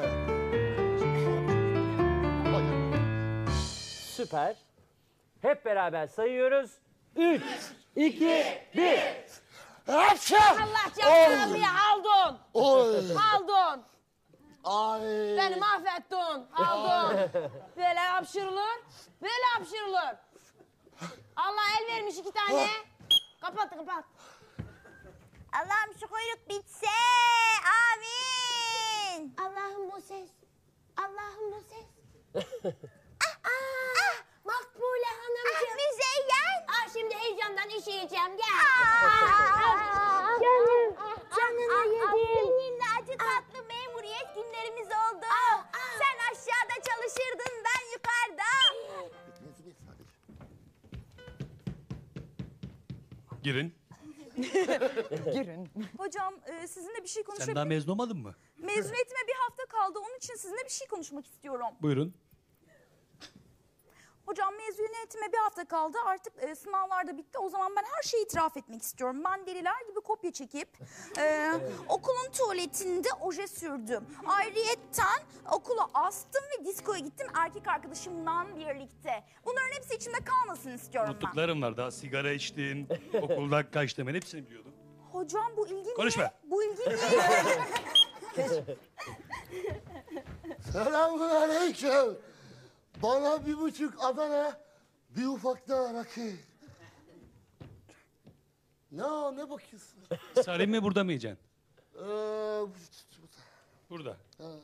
Süper. Hep beraber sayıyoruz. 3, 2, 1. Allah canını ya Haldun. Oy. Haldun. Ay. Beni mahvettin Haldun. Böyle hapşırılır. Böyle hapşırılır. Allah el vermiş 2 tane. Kapat kapat. Allah'ım şu kuyruk bitse. Amin. Allah'ım bu ses. Allah'ım bu ses. Makbule Hanımcığım. Müzeyyen. Şimdi heyecandan işeyeceğim. Gel. Canım. Canını yedim. Seninle acı tatlı memuriyet günlerimiz oldu. Sen aşağıda çalışırdın, ben yukarıda. Girin. Girin. Hocam sizinle bir şey Sen daha konuşabilir mezun olmadın mı? Mezuniyetime bir hafta kaldı. Onun için sizinle bir şey konuşmak istiyorum. Buyurun. Hocam mezuniyetime bir hafta kaldı. Artık sınavlar da bitti. O zaman ben her şeyi itiraf etmek istiyorum. Ben deliler gibi kopya çekip okulun tuvaletinde oje sürdüm. Ayrıyetten okula astım ve diskoya gittim erkek arkadaşımla birlikte. Bunların hepsi içimde kalmasın istiyorum ben. Unuttuklarım var. Daha sigara içtin, okuldan kaçtın. Ben hepsini biliyordum. Hocam bu ilgi Konuşma. ne? Bu ilgi ne? Selamünaleyküm. Bana 1,5 Adana, bir ufak da rakı. Ne bakıyorsun? Sarayım mı burada mı yiyeceksin? Burada.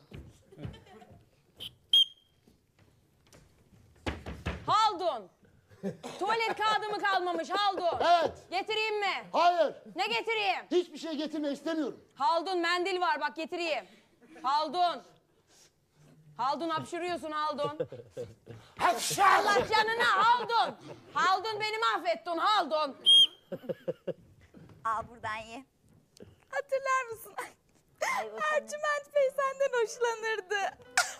Haldun. Tuvalet kağıdı mı kalmamış Haldun? Evet. Getireyim mi? Hayır. Ne getireyim? Hiçbir şey getirme istemiyorum. Haldun mendil var bak getireyim. Haldun. Haldun hapşırıyorsun Haldun. Allah canına Haldun. Haldun beni mahvettin Haldun. Al buradan ye. Hatırlar mısın? Ercüment Bey senden hoşlanırdı.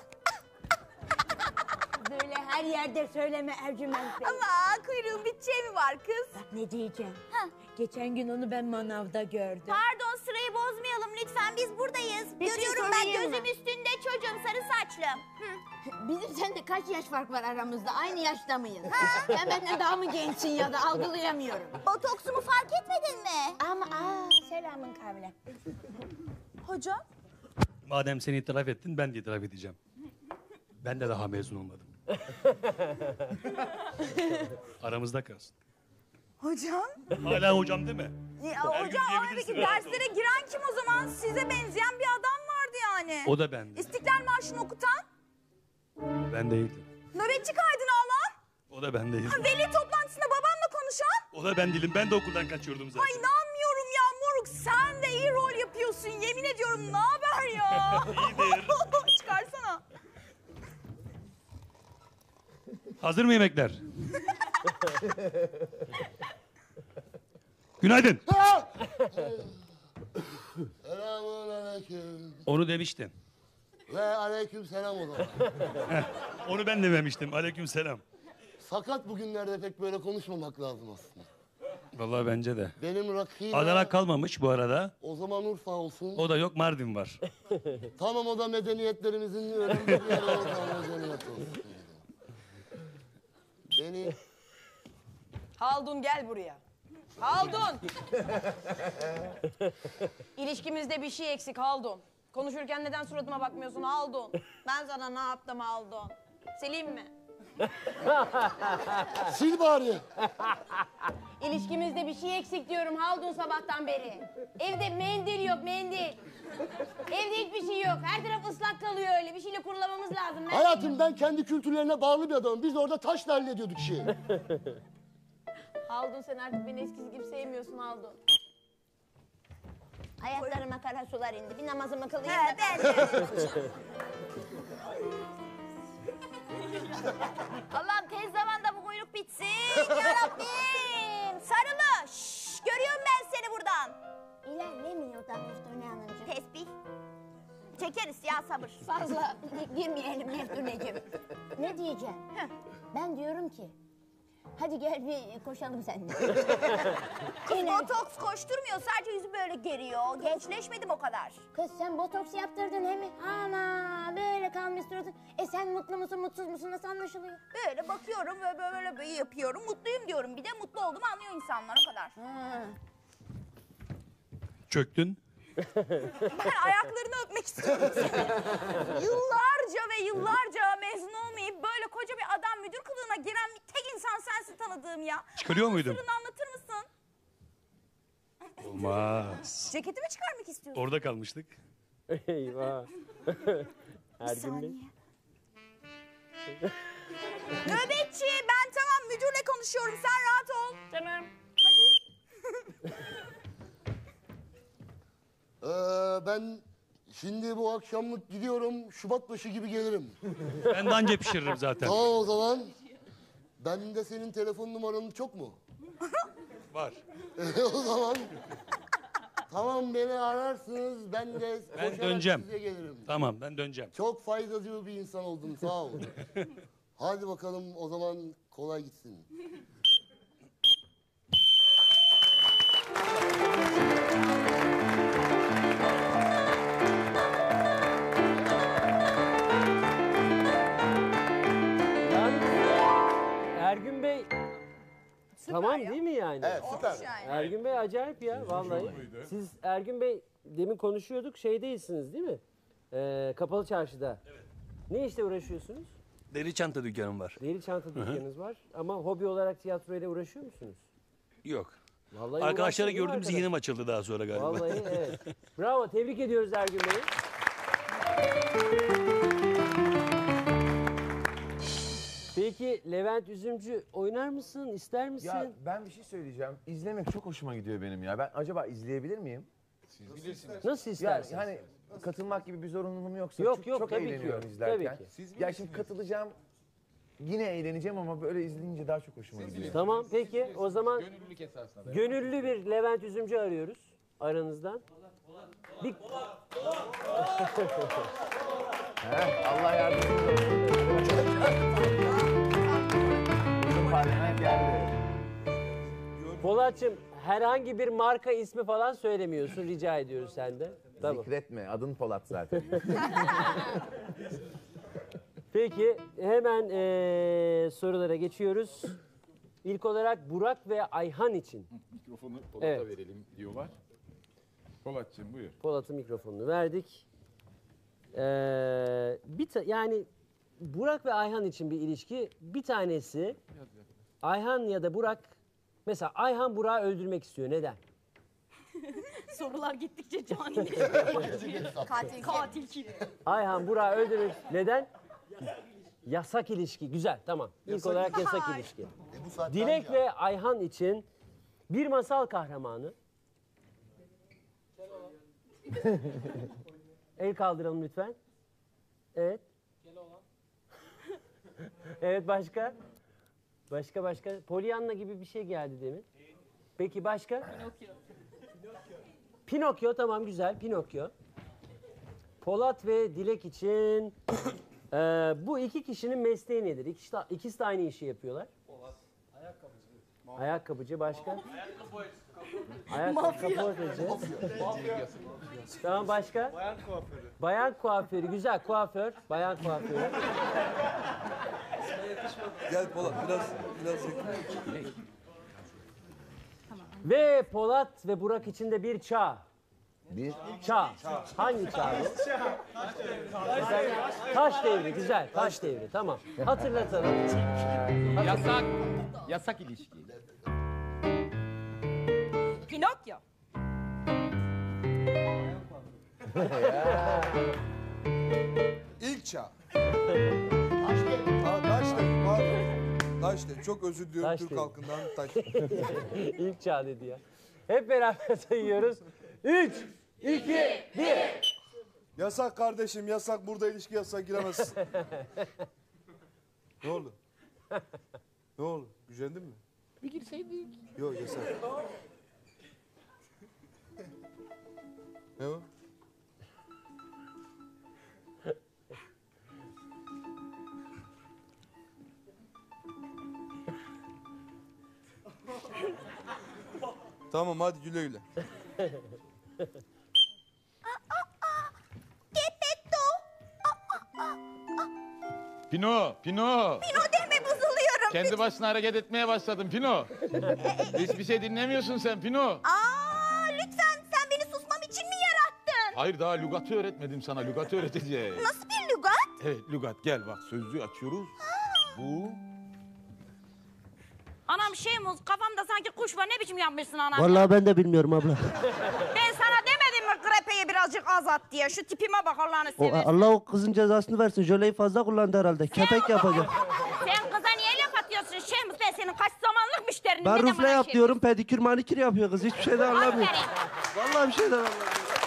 Böyle her yerde söyleme Ercüment Bey. Ama kuyruğun biteceği mi var kız? Bak ne diyeceğim. Geçen gün onu ben manavda gördüm. Pardon sırayı bozmayalım lütfen biz buradayız. Bir şey Görüyorum ben sorayım mı? gözüm üstünde çocuğum sarı saçlı. Bizim seninle kaç yaş fark var aramızda? Aynı yaşta mıyız? Sen benden daha mı gençsin ya da algılayamıyorum. Botoksumu fark etmedin mi? Ama selamın kavle. Hocam? Madem seni itiraf ettin, ben de itiraf edeceğim. Ben de daha mezun olmadım. Aramızda kalsın. Hocam? Hala hocam değil mi? Ya, Her gün hocam diyebilirsin oradaki herhalde. derslere giren kim o zaman? Size benzeyen bir adam vardı yani. O da ben. İstiklal Marşı'nı okutan, Ben değildim. nöbetçi kaydını alan, O da ben değildim. veli toplantısında babamla konuşan. O da ben değilim. Ben de okuldan kaçıyordum zaten. Ay inanmıyorum ya moruk sen de iyi rol yapıyorsun yemin ediyorum ne haber ya? İyidir. Çıkarsana. Hazır mı yemekler? Günaydın. Selamünaleyküm. Onu demiştin. Ve aleyküm selam o zaman. Onu ben dememiştim. Aleyküm selam. Sakat bugünlerde pek böyle konuşmamak lazım aslında. Vallahi bence de. Benim rakıyla... Adana kalmamış bu arada. O zaman Urfa olsun. O da yok, Mardin var. Tamam o da medeniyetlerimizin önemli bir yeri olan medeniyet olsun. Beni... Haldun gel buraya. Haldun. İlişkimizde bir şey eksik Haldun. Konuşurken neden suratıma bakmıyorsun Haldun? Ben sana ne yaptım Haldun? Sileyim mi? Sil bari. İlişkimizde bir şey eksik diyorum Haldun sabahtan beri. Evde mendil yok mendil. Evde hiçbir şey yok. Her taraf ıslak kalıyor öyle. Bir şeyle kurulamamız lazım. Hayatım ben kendi kültürlerine bağlı bir adamım. Biz orada taşla hallediyorduk işi. Haldun sen artık beni eskisi gibi sevmiyorsun Haldun. Ayaklarıma kara sular indi. Bir namazımı kılayım He, da. Allah'ım tez zamanda bu kuyruk bitsin yarabbim. Sarılı. Şşş, görüyorum ben seni buradan. İlerlemiyor da Meftune Hanımcığım. Tesbih. Çekeriz ya sabır. Fazla girmeyelim Meftuneciğim. Ne diyeceğim? Ben diyorum ki Hadi gel bir koşalım seninle. Kız botoks koşturmuyor. Sadece yüzü böyle geriyor. Gençleşmedim o kadar. Kız sen botoks yaptırdın he mi? Ana böyle kalmış suratın. Sen mutlu musun mutsuz musun nasıl anlaşılıyor? Böyle bakıyorum ve böyle yapıyorum. Mutluyum diyorum. Bir de mutlu olduğumu anlıyor insanlar o kadar. Çöktün. Ben ayaklarını öpmek istiyorum seni. Yıllarca ve yıllarca mezun olmayıp böyle koca bir adam müdür kılığına giren tek insan sensin tanıdığım ya. Çıkarıyor Bana muydum? sırrını anlatır mısın? Olmaz. Ceketimi çıkarmak istiyorsun. Orada kalmıştık. Eyvah. Ergün Bey. Nöbetçi ben tamam müdürle konuşuyorum sen rahat ol. Tamam. Ben şimdi bu akşamlık gidiyorum. Şubatbaşı gibi gelirim. Ben de anca pişiririm zaten. Tamam o zaman. Ben de senin telefon numaran çok mu? Var. O zaman. Tamam beni ararsınız. Ben de Ben koşarak döneceğim. size gelirim. Tamam ben döneceğim. Çok faydacı bir insan oldun sağ ol. Hadi bakalım o zaman kolay gitsin. Ergün Bey tamam değil mi yani? Evet süper. Ergün Bey acayip ya vallahi. Siz Ergün Bey demin konuşuyorduk şey değilsiniz değil mi? Kapalı çarşıda. Evet. Ne işle uğraşıyorsunuz? Deri çanta dükkanım var. Deri çanta dükkanınız var ama hobi olarak tiyatroyla uğraşıyor musunuz? Yok. Vallahi Arkadaşları uğraştınız mı gördüm zihnim açıldı daha sonra galiba. Vallahi evet. Bravo tebrik ediyoruz Ergün Bey'i. Peki Levent Üzümcü oynar mısın? İster misin? Ya ben bir şey söyleyeceğim. İzlemek çok hoşuma gidiyor benim ya. Ben acaba izleyebilir miyim? Siz bilirsiniz. Nasıl istersin? Yani hani katılmak gibi bir zorunluluğum yoksa Yok, çok, yok, çok tabii ki eğleniyorum yok. izlerken. Tabii ki. Ya şimdi katılacağım. Yine eğleneceğim ama böyle izleyince daha çok hoşuma gidiyor. Tamam peki o zaman Gönüllülük esasında. da. gönüllü bir Levent Üzümcü arıyoruz aranızdan. Bir... Allah yardımcınız olsun. Bizim parlament geldi. Polat'cığım herhangi bir marka ismi falan söylemiyorsun rica ediyoruz senden. Tamam. Zikretme. Adın Polat zaten. Peki hemen sorulara geçiyoruz. İlk olarak Burak ve Ayhan için. Mikrofonu Polat'a Evet. verelim diyorlar. Polat'cığım buyur. Polat'ın mikrofonunu verdik. Yani Burak ve Ayhan için bir ilişki. Bir tanesi Ayhan ya da Burak. Mesela Ayhan Burak'ı öldürmek istiyor. Neden? Sorular gittikçe canileşiyor. Katil kim? Ayhan Burak'ı öldürmek neden? Yasak ilişki. Güzel tamam. İlk olarak yasak ilişki. Dilek ve Ayhan için bir masal kahramanı. El kaldıralım lütfen. Evet. Evet başka? Başka? Pollyanna gibi bir şey geldi demin. Peki başka? Pinokyo tamam güzel Pinokyo. Polat ve Dilek için bu iki kişinin mesleği nedir? İkisi de aynı işi yapıyorlar. Ayakkabıcı başka? Ayakkabı kapatıcı. Tamam başka? Bayan kuaförü. Bayan kuaförü güzel kuaför. Bayan kuaförü. Gel Polat biraz yakın. Ve Polat ve Burak için de bir çağ. Bir çağ. Hangi çağ bu? Taş devri güzel. Taş devri tamam. Hatırlatalım. Yasak ilişki. Pinokyo. İlk çağ. Taş dev, pardon. Taş dev. Çok özür diliyorum Taş Türk dev. halkından. Taş. İlk çağ dedi ya. Hep beraber sayıyoruz. 3, 2, 1. Yasak kardeşim yasak. Burada ilişki yasak giremezsin. Ne oldu? Ne oldu? Gücendin mi? Bir girseydik. Yok yasak. Ne o? Tamam hadi güle güle. Geppetto. Pino. Pino deme bozuluyorum. Kendi başına hareket etmeye başladın Pino. Hiçbir şey dinlemiyorsun sen Pino. Aa, lütfen sen beni susmam için mi yarattın? Hayır daha lügatı öğretmedim sana. Lügatı öğreteceğim. Nasıl bir lügat? Evet lügat gel bak sözlüğü açıyoruz. Bu. Anam Şeymuz kafamda sanki kuş var ne biçim yapmışsın anam? Vallahi ben de bilmiyorum abla. Ben sana demedim mi krepeyi birazcık azalt diye? Şu tipime bak Allah'ını seversen. Allah o kızın cezasını versin. Jöleyi fazla kullandı herhalde. Kepek yapacak. Sen kıza niye laf atıyorsun Şeymuz? Ben senin kaç zamanlık müşterinim. Ben neden rufle bana yap şey diyorum, pedikür manikür yapıyor kız. Hiçbir şeyden anlamıyor. Aferin. Vallahi bir şeyden anlamıyor.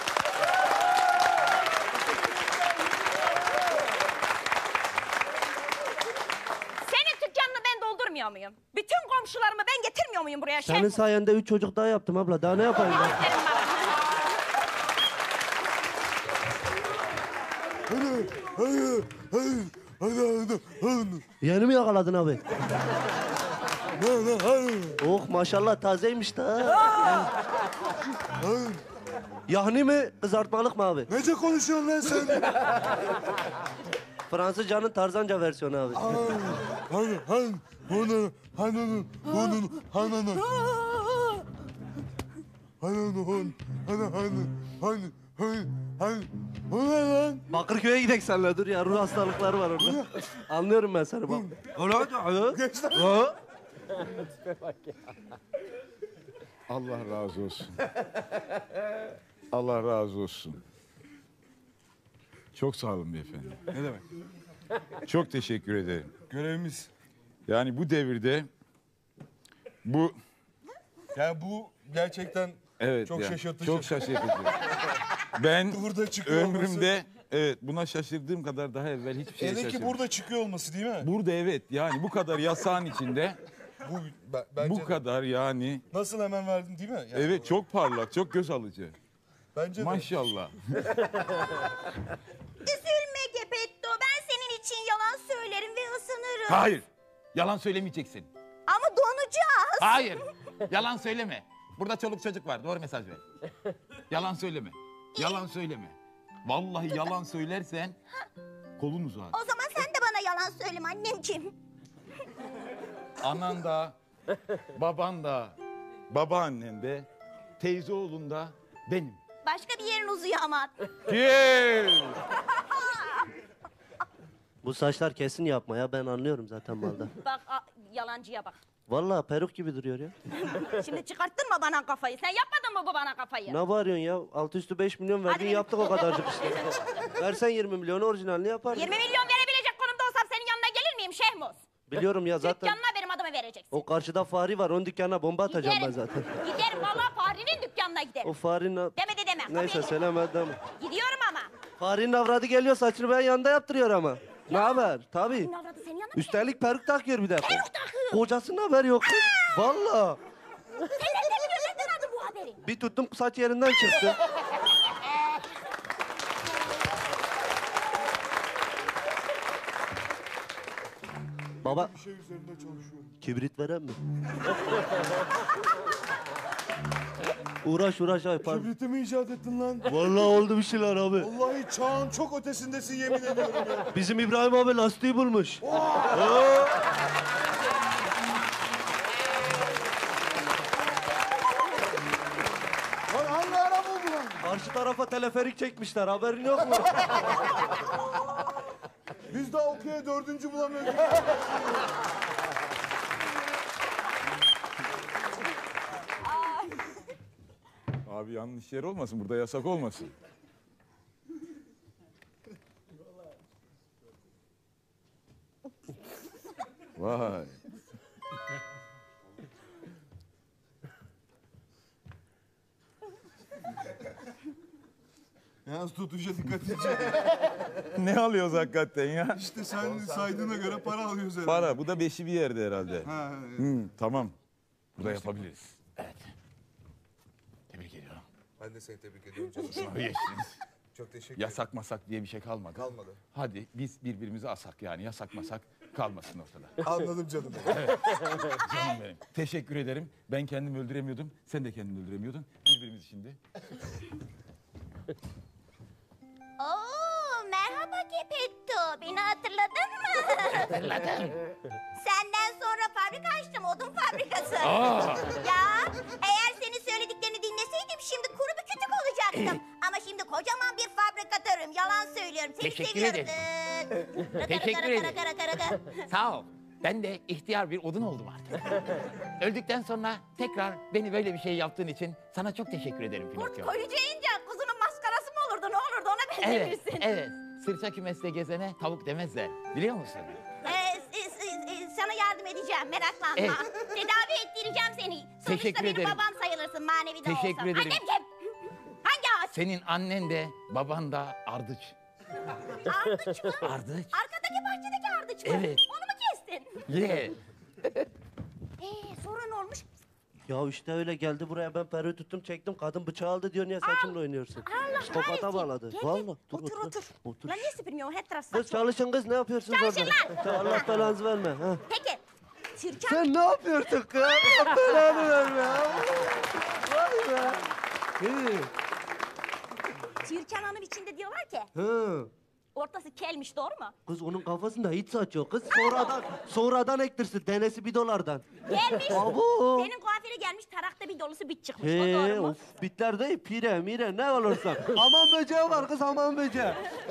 Senin dükkanını ben doldurmuyor muyum? Bütün komşularımı ben getirmiyor muyum buraya Senin Şeymuz? sayende 3 çocuk daha yaptım abla. Daha ne yapayım ben? Aferin bana. Yeni mi yakaladın abi? Oh maşallah tazeymiş de. Yahni mi kızartmalık mı abi? Nece konuşuyorsun lan sen? Fransızcanın Tarzanca versiyonu abi. Bakırköy'e gidelim senle dur ya ruh hastalıkları var orada. Anlıyorum ben seni bak. Allah razı olsun. Allah razı olsun. Çok sağ olun beyefendi. Ne demek? Çok teşekkür ederim. Görevimiz. Yani bu devirde bu Yani bu gerçekten evet çok yani, şaşırtıcı. Çok şaşırtıcı. Ben Burada çıkıyor ömrümde evet buna şaşırdığım kadar daha evvel hiçbir şey Hele ki şaşırmadım. burada çıkıyor olması değil mi? Burada evet yani bu kadar yasağın içinde Bence bu kadar yani. Nasıl hemen verdin değil mi? Yani Evet çok parlak, çok göz alıcı. Bence de. Maşallah. Üzülme Geppetto. Ben senin için yalan söylerim ve ısınırım. Hayır. Yalan söylemeyeceksin. Ama donacağız. Hayır. Yalan söyleme. Burada çoluk çocuk var. Doğru mesaj ver. Yalan söyleme. Yalan söyleme. Vallahi yalan söylersen kolun uzar. O zaman sen de bana yalan söyleme annemciğim. Anan da, baban da, babaannen de, teyze oğlun da benim. Başka bir yerin uzuyor ama. Kim? Bu saçlar kesin yapma ya ben anlıyorum zaten malda. Bak yalancıya bak. Vallahi peruk gibi duruyor ya. Şimdi çıkarttın mı bana kafayı? Sen yapmadın mı bu bana kafayı? Ne bağırıyorsun ya? Altı üstü 5 milyon verdin yaptık o kadarcık işte. Versen 20 milyonu orijinalini yapardım. 20 milyon verebilecek konumda olsam senin yanına gelir miyim Şehmuz? Biliyorum ya zaten. Dükkanına benim adımı vereceksin. O karşıda Fahri var onun dükkanına bomba atacağım ben Giderim. zaten. Giderim vallahi Fahri'nin dükkanına giderim. O Fahri'nin... Demedi deme. Neyse kapıyı- söylemedi ama. Gidiyorum ama. Fahri'nin avradı geliyor saçını ben yanında yaptırıyor ama. Ne haber? Tabii. Senin avradı senin yanına Üstelik peruk takıyor bir de. Peruk takıyor. Kocasının haberi yok. Vallahi. Sen nereden biliyorsun? Nereden aldın bu haberi? Bir tuttum saç yerinden çıktı. Baba Bir şey üzerinde çalışıyorum. kibrit veren mi? Uğraş ay pardon. Kibriti mi icat ettin lan? Vallahi oldu bir şeyler abi. Vallahi çağın çok ötesindesin yemin ediyorum ya. Bizim İbrahim abi lastiği bulmuş. Lan hangi ara buldu lan? Karşı tarafa teleferik çekmişler haberin yok mu? Biz daha okuya 4. bulamıyoruz. Abi yanlış yer olmasın. Burada yasak olmasın. Vay. Yalnız tutuşa dikkat edin. Ne alıyoruz hakikaten ya? İşte sen saydığına göre para alıyoruz herhalde. Para. Bu da beşi bir yerde herhalde. Ha, Tamam. Burada yapabiliriz. Evet. Tebrik ediyorum. Ben de seni tebrik ediyorum canım. Sınavı geçtiniz. Çok teşekkür ederim. Yasak masak diye bir şey kalmadı. Kalmadı. Hadi biz birbirimizi asak yani yasak masak kalmasın ortada. Anladım canım. Evet. Canım benim. Teşekkür ederim. Ben kendimi öldüremiyordum. Sen de kendini öldüremiyordun. Birbirimizi şimdi. Oo, merhaba Gepetto. Beni hatırladın mı? Hatırladım. Senden sonra fabrika açtım, odun fabrikası. Aa. Ya, eğer senin söylediklerini dinleseydim şimdi kuru bir kütük olacaktım. Ama şimdi kocaman bir fabrikatörüm. Yalan söylüyorum. Seni Teşekkür seviyorum. ederim. Teşekkür ederim. Sağ ol. Ben de ihtiyar bir odun oldum artık. Öldükten sonra tekrar beni böyle bir şey yaptığın için sana çok teşekkür ederim Kurt Pinokyo. koyacağınca kuzunun maskarası mı olurdu? Ne olurdu? Ona Evet, benzemişsin. evet. Sırça kümeste gezene tavuk demezler. Biliyor musun? Sana yardım edeceğim. Meraklanma. Evet. Tedavi ettireceğim seni. Sonuçta Teşekkür benim ederim. babam sayılırsın. Manevi de Teşekkür olsam. ederim. Annem kim? Hangi ağaç? Senin annen de baban da ardıç. Ardıç mı? Ardıç. Arkadaki bahçedeki ardıç mı? Evet. Onu mu kestin? Ye. Sonra ne olmuş? Ya işte öyle geldi buraya, ben peruğu tuttum çektim, kadın bıçağı aldı diyor, niye saçımla oynuyorsun? Allah Psikopata kahretsin. bağladı. Gel, Vallahi. gel. Dur, Otur, otur. Otur. Lan niye süpürmüyorsun? Her taraf Kız saç oldu. çalışın kız, ne yapıyorsunuz Çalışın orada? lan! Allah belanızı verme. Ha. Peki. Sirken... Sen ne yapıyorsun kız? Allah belanı verme. Vay be. Hı. Sirken Hanım içinde diyorlar ki Hı. ortası kelmiş, doğru mu? Kız onun kafasında hiç saç yok. Kız sonradan ektirsin. Denesi $1. Gelmiş. Abo. Senin kuaföre gelmiş, tarakta bir dolusu bit çıkmış. O He, doğru mu? of, bitler değil, pire mire ne olursa. Hamam böceği var kız, hamam böceği.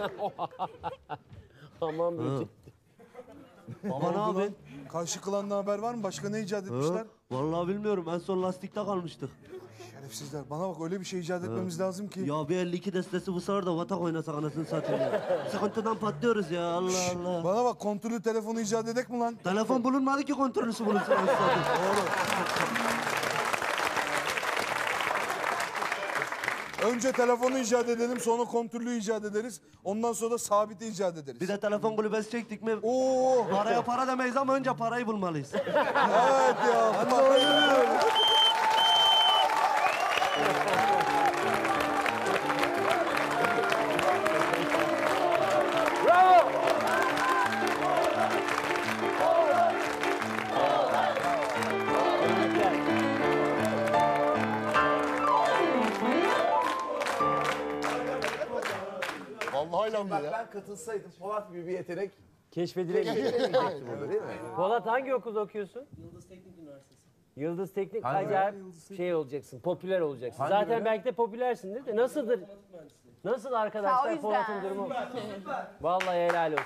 Hamam böceği. Baba ne abi? Karşı klanla haber var mı? Başka ne icat etmişler? Vallahi bilmiyorum, en son lastikte kalmıştık. Şerefsizler. Bana bak, öyle bir şey icat etmemiz lazım ki. Ya bir 52 destesi bu sefer de vatak oynasak anasını satayım ya. Sıkıntıdan patlıyoruz ya, Allah Allah. Bana bak, kontrollü telefonu icat edek mi lan? Telefon bulunmadı ki kontrolüsü bulunsun anasını satayım. Önce telefonu icat edelim, sonra kontrollü icat ederiz. Ondan sonra da sabiti icat ederiz. Bir de telefon kulübesi çektik mi? Oo. Paraya para demeyiz ama önce parayı bulmalıyız. Evet ya. Bravo! Vallahi inanmıyor ya. Ben katılsaydım Polat gibi bir yetenek Keşfedilemeyecekti burada değil mi? Polat hangi okulda okuyorsun? Yıldız Teknik Üniversitesi. Yıldız Teknik, Hangi acayip şey olacaksın, popüler olacaksın. Hangi Zaten bölüm? belki de popülersindir de nasıldır? Nasıl arkadaşlar yüzden. Polat'ın durumu? Vallahi helal olsun.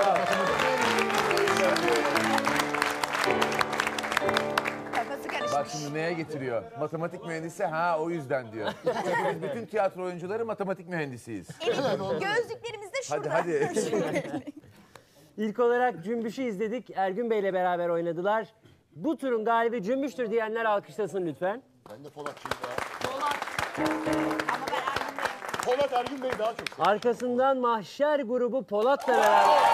Kafası karışmış. Bak şimdi neye getiriyor? Matematik mühendisi, ha o yüzden diyor. Çünkü biz bütün tiyatro oyuncuları matematik mühendisiyiz. Evet, gözlüklerimiz de Hadi şurada. hadi. İlk olarak Cümbüş'ü izledik. Ergün Bey'le beraber oynadılar. Bu turun galibi Cümbüş'tür diyenler alkışlasın lütfen. Ben de Polatçıyım ya. Polat Ergün Bey daha çok. Arkasından Mahşer grubu Polat'la beraber.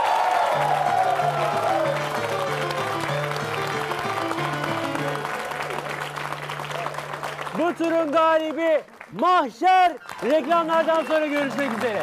Bu turun galibi Mahşer. Reklamlardan sonra görüşmek üzere.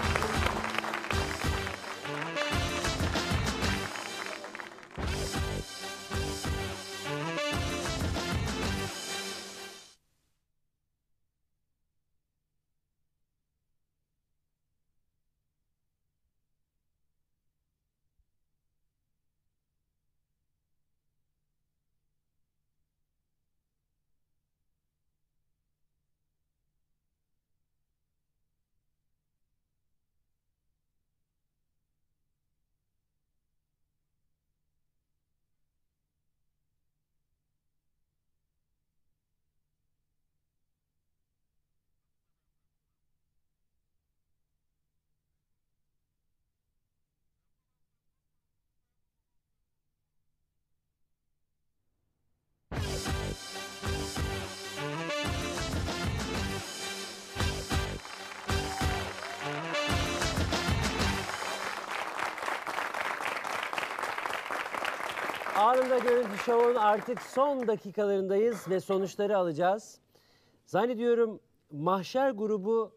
Anında Görüntü Şov'un artık son dakikalarındayız ve sonuçları alacağız. Zannediyorum Mahşer grubu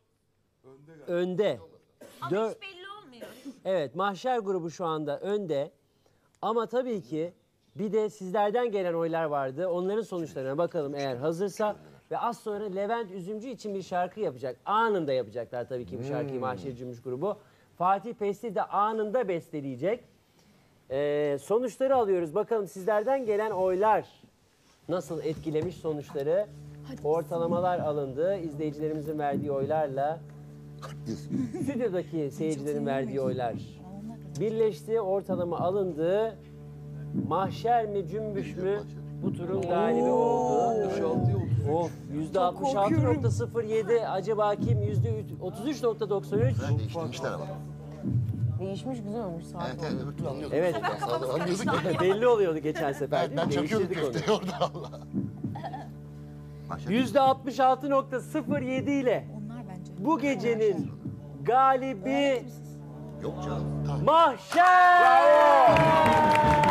önde. Ama hiç belli olmuyor. Evet, Mahşer grubu şu anda önde. Ama tabii ki bir de sizlerden gelen oylar vardı. Onların sonuçlarına bakalım eğer hazırsa. Ve az sonra Levent Üzümcü için bir şarkı yapacak. Anında yapacaklar tabii ki bu şarkıyı Mahşeri Cümbüş grubu. Fatih Pestil de anında besteleyecek. Sonuçları alıyoruz. Bakalım sizlerden gelen oylar nasıl etkilemiş sonuçları. Ortalamalar alındı. İzleyicilerimizin verdiği oylarla stüdyodaki seyircilerin verdiği oylar birleşti. Ortalama alındı. Mahşer mi Cümbüş mü bu turun galibi oldu. Of, %66.07. Acaba kim? %33.93. Değiştirmişler ama. Değişmiş, güzel olmuş. Sağ Evet, evet, öbür türlü anlıyorduk. Evet. Anlıyorduk. Belli oluyordu geçen sefer. Ben çakıyordum Değiştirdik onu. köfteyi orada Allah. %66.07 ile bu gecenin galibi Yok canım. Mahşer!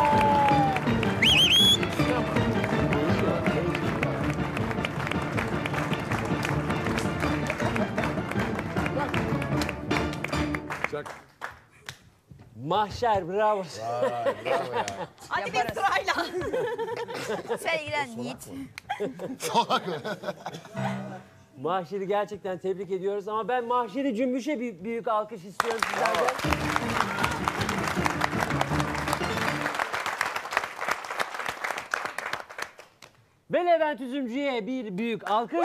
Mahşer bravo. Bravo ya. Hadi bir sırayla. Sen ilgilen Yiğit. Mahşer'i gerçekten tebrik ediyoruz ama ben Mahşeri Cümbüş'e bir büyük alkış istiyorum sizlerden. Ve Levent Üzümcü'ye bir büyük alkış.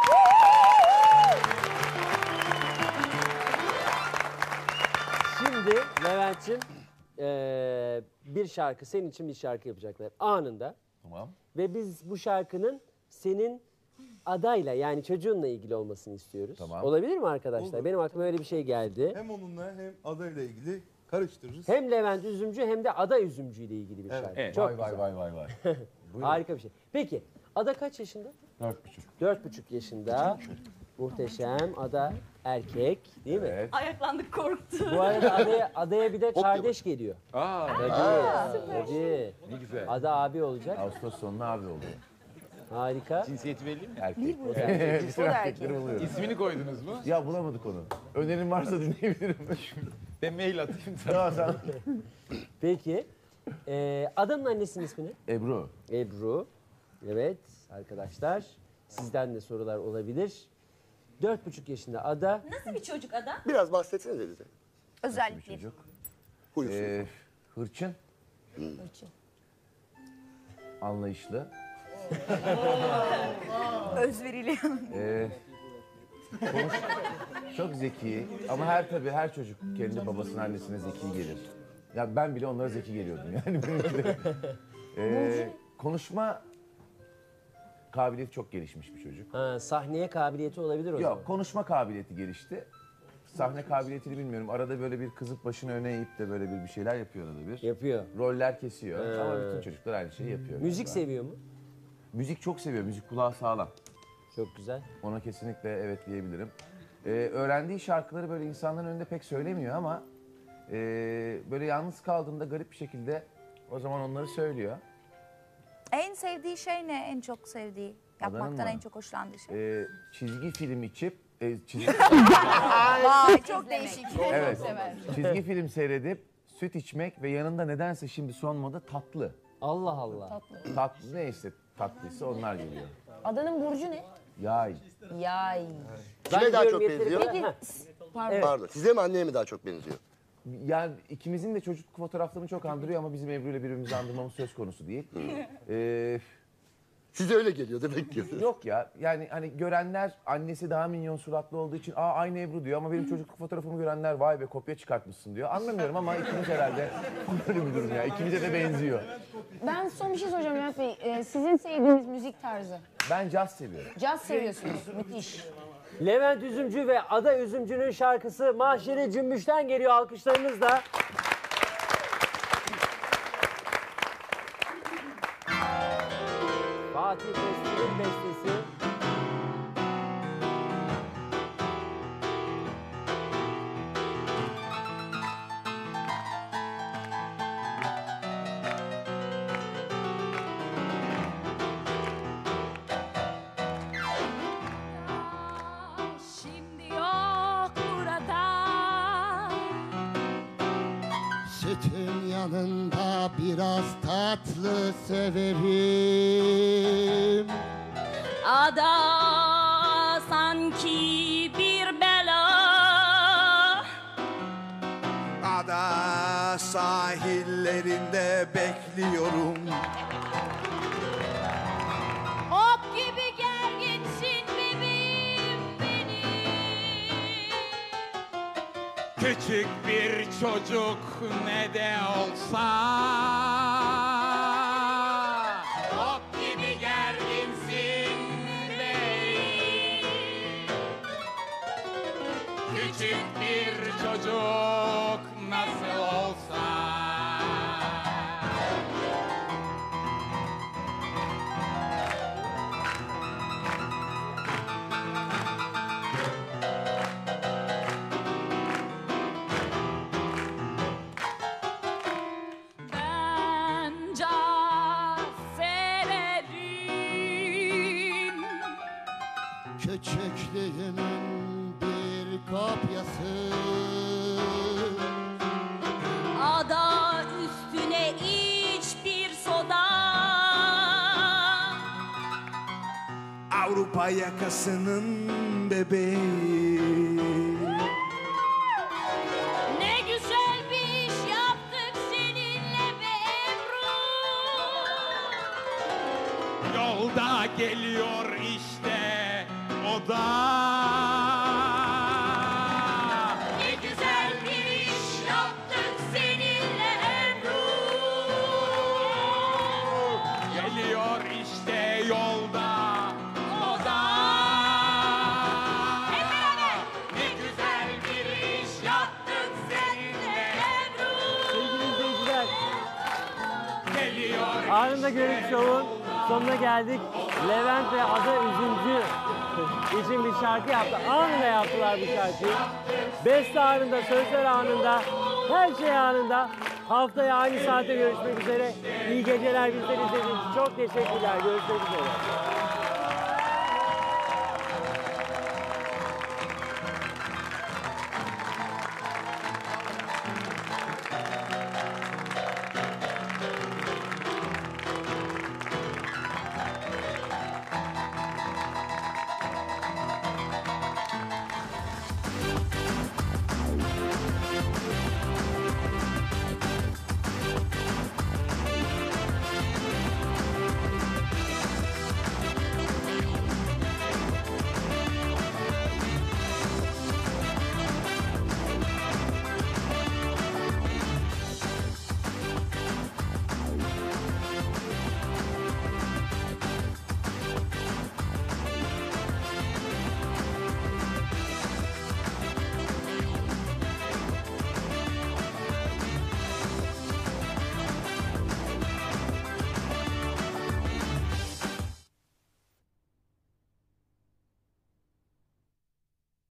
Şimdi Levent'ciğim bir şarkı, senin için bir şarkı yapacaklar anında. Tamam. Ve biz bu şarkının senin adayla yani çocuğunla ilgili olmasını istiyoruz. Tamam. Olabilir mi arkadaşlar? Olur. Benim aklıma öyle bir şey geldi. Hem onunla hem adayla ilgili karıştırırız. Hem Levent Üzümcü hem de Ada Üzümcü ile ilgili bir şarkı. Evet. Çok Vay güzel. vay vay vay. Harika bir şey. Peki Ada kaç yaşında? 4,5. 4,5 yaşında. Muhteşem. Ada erkek değil mi? Evet. Ayaklandık korktu. Bu arada adaya bir de kardeş geliyor. Tabii. Tabii. Ne güzel. Ada abi olacak. Ağustos sonunda abi oldu. Harika. Cinsiyeti belli mi? Erkek. O da erkek. Bütün erkekler oluyor. İsmini koydunuz mu? Ya bulamadık onu. Önerin varsa dinleyebilirim. Ben mail atayım sana. Tamam sen. Peki. Adanın annesinin ismi ne? Ebru. Ebru. Evet arkadaşlar. Sizden de sorular olabilir. 4,5 yaşında Ada. Nasıl bir çocuk Ada? Biraz bahsetsene de bize. Özellikle. Çocuk. Huyusu. Hırçın. Anlayışlı. Özverili. Çok zeki ama her çocuk kendi babasının annesine zeki gelir. Ya ben bile onlara zeki geliyordum yani benimki de. Konuşma kabiliyeti çok gelişmiş bir çocuk. Ha, sahneye kabiliyeti olabilir o zaman. Yok, konuşma kabiliyeti gelişti. Sahne kabiliyetini bilmiyorum. Arada böyle bir kızıp başını öne eğip de böyle bir şeyler yapıyor arada bir. Yapıyor. Roller kesiyor ama bütün çocuklar aynı şeyi yapıyor. Müzik galiba. seviyor mu? Müzik çok seviyor. Müzik kulağı sağlam. Çok güzel. Ona kesinlikle evet diyebilirim. Öğrendiği şarkıları böyle insanların önünde pek söylemiyor ama böyle yalnız kaldığında garip bir şekilde o zaman onları söylüyor. En sevdiği şey ne? En çok sevdiği? Yapmaktan mı? en çok hoşlandığı şey. Çizgi film içip Vay çok değişik. evet. Çok sever. Çizgi film seyredip süt içmek ve yanında nedense şimdi son moda tatlı. Allah Allah. Tatlı neyse tatlıysa onlar geliyor. Adanın burcu ne? Yay. Yay. Kime daha çok diyorum benziyor? Peki, pardon. Pardon. Size mi anneye mi daha çok benziyor? Yani ikimizin de çocukluk fotoğraflarını çok andırıyor ama bizim Ebru ile birbirimizi andırmamız söz konusu değil. Size öyle geliyor demek ki. Yok ya yani hani görenler annesi daha minyon suratlı olduğu için aynı Ebru diyor ama benim çocukluk fotoğrafımı görenler vay be kopya çıkartmışsın diyor. Anlamıyorum ama ikimiz herhalde böyle bir durum ya. İkimize de benziyor. Ben son bir şey soracağım Levent Bey. Sizin sevdiğiniz müzik tarzı. Ben caz seviyorum. Caz seviyorsunuz. Müthiş. Levent Üzümcü ve Ada Üzümcü'nün şarkısı Mahşeri Cümbüş'ten geliyor alkışlarınızla. Fatih Pestil'in bestesi. Şimdi yok burada. Sütün yanında biraz tatlı severim. Ada sanki bir bela. Ada sahillerinde bekliyorum. Ok gibi gerginsin bebeğim benim. Küçük bir çocuk ne de olsa ok gibi gerginsin bey. Küçük bir çocuk nasıl olsa. Bence severim. Küçüklüğümün bir kopyası. Ada üstüne hiçbir soda. Avrupa yakasının bebeği. Ne güzel bir iş yaptık seninle be Ebru. Yolda geliyor işte o da. Ne güzel bir iş yaptık seninle Ebru. Geliyor işte yolda o da. Ne güzel bir iş yaptık seninle Ebru. Sevgili izleyiciler, Geliyor Anında Görüş Show'un sonuna geldik. Levent ve Ada Üzümcü için bir şarkı yaptı. Anında yaptılar bu şarkıyı. Beste anında, sözler anında, her şey anında. Haftaya aynı saatte görüşmek üzere. İyi geceler bizden izlediğiniz için çok teşekkürler. Görüşmek üzere.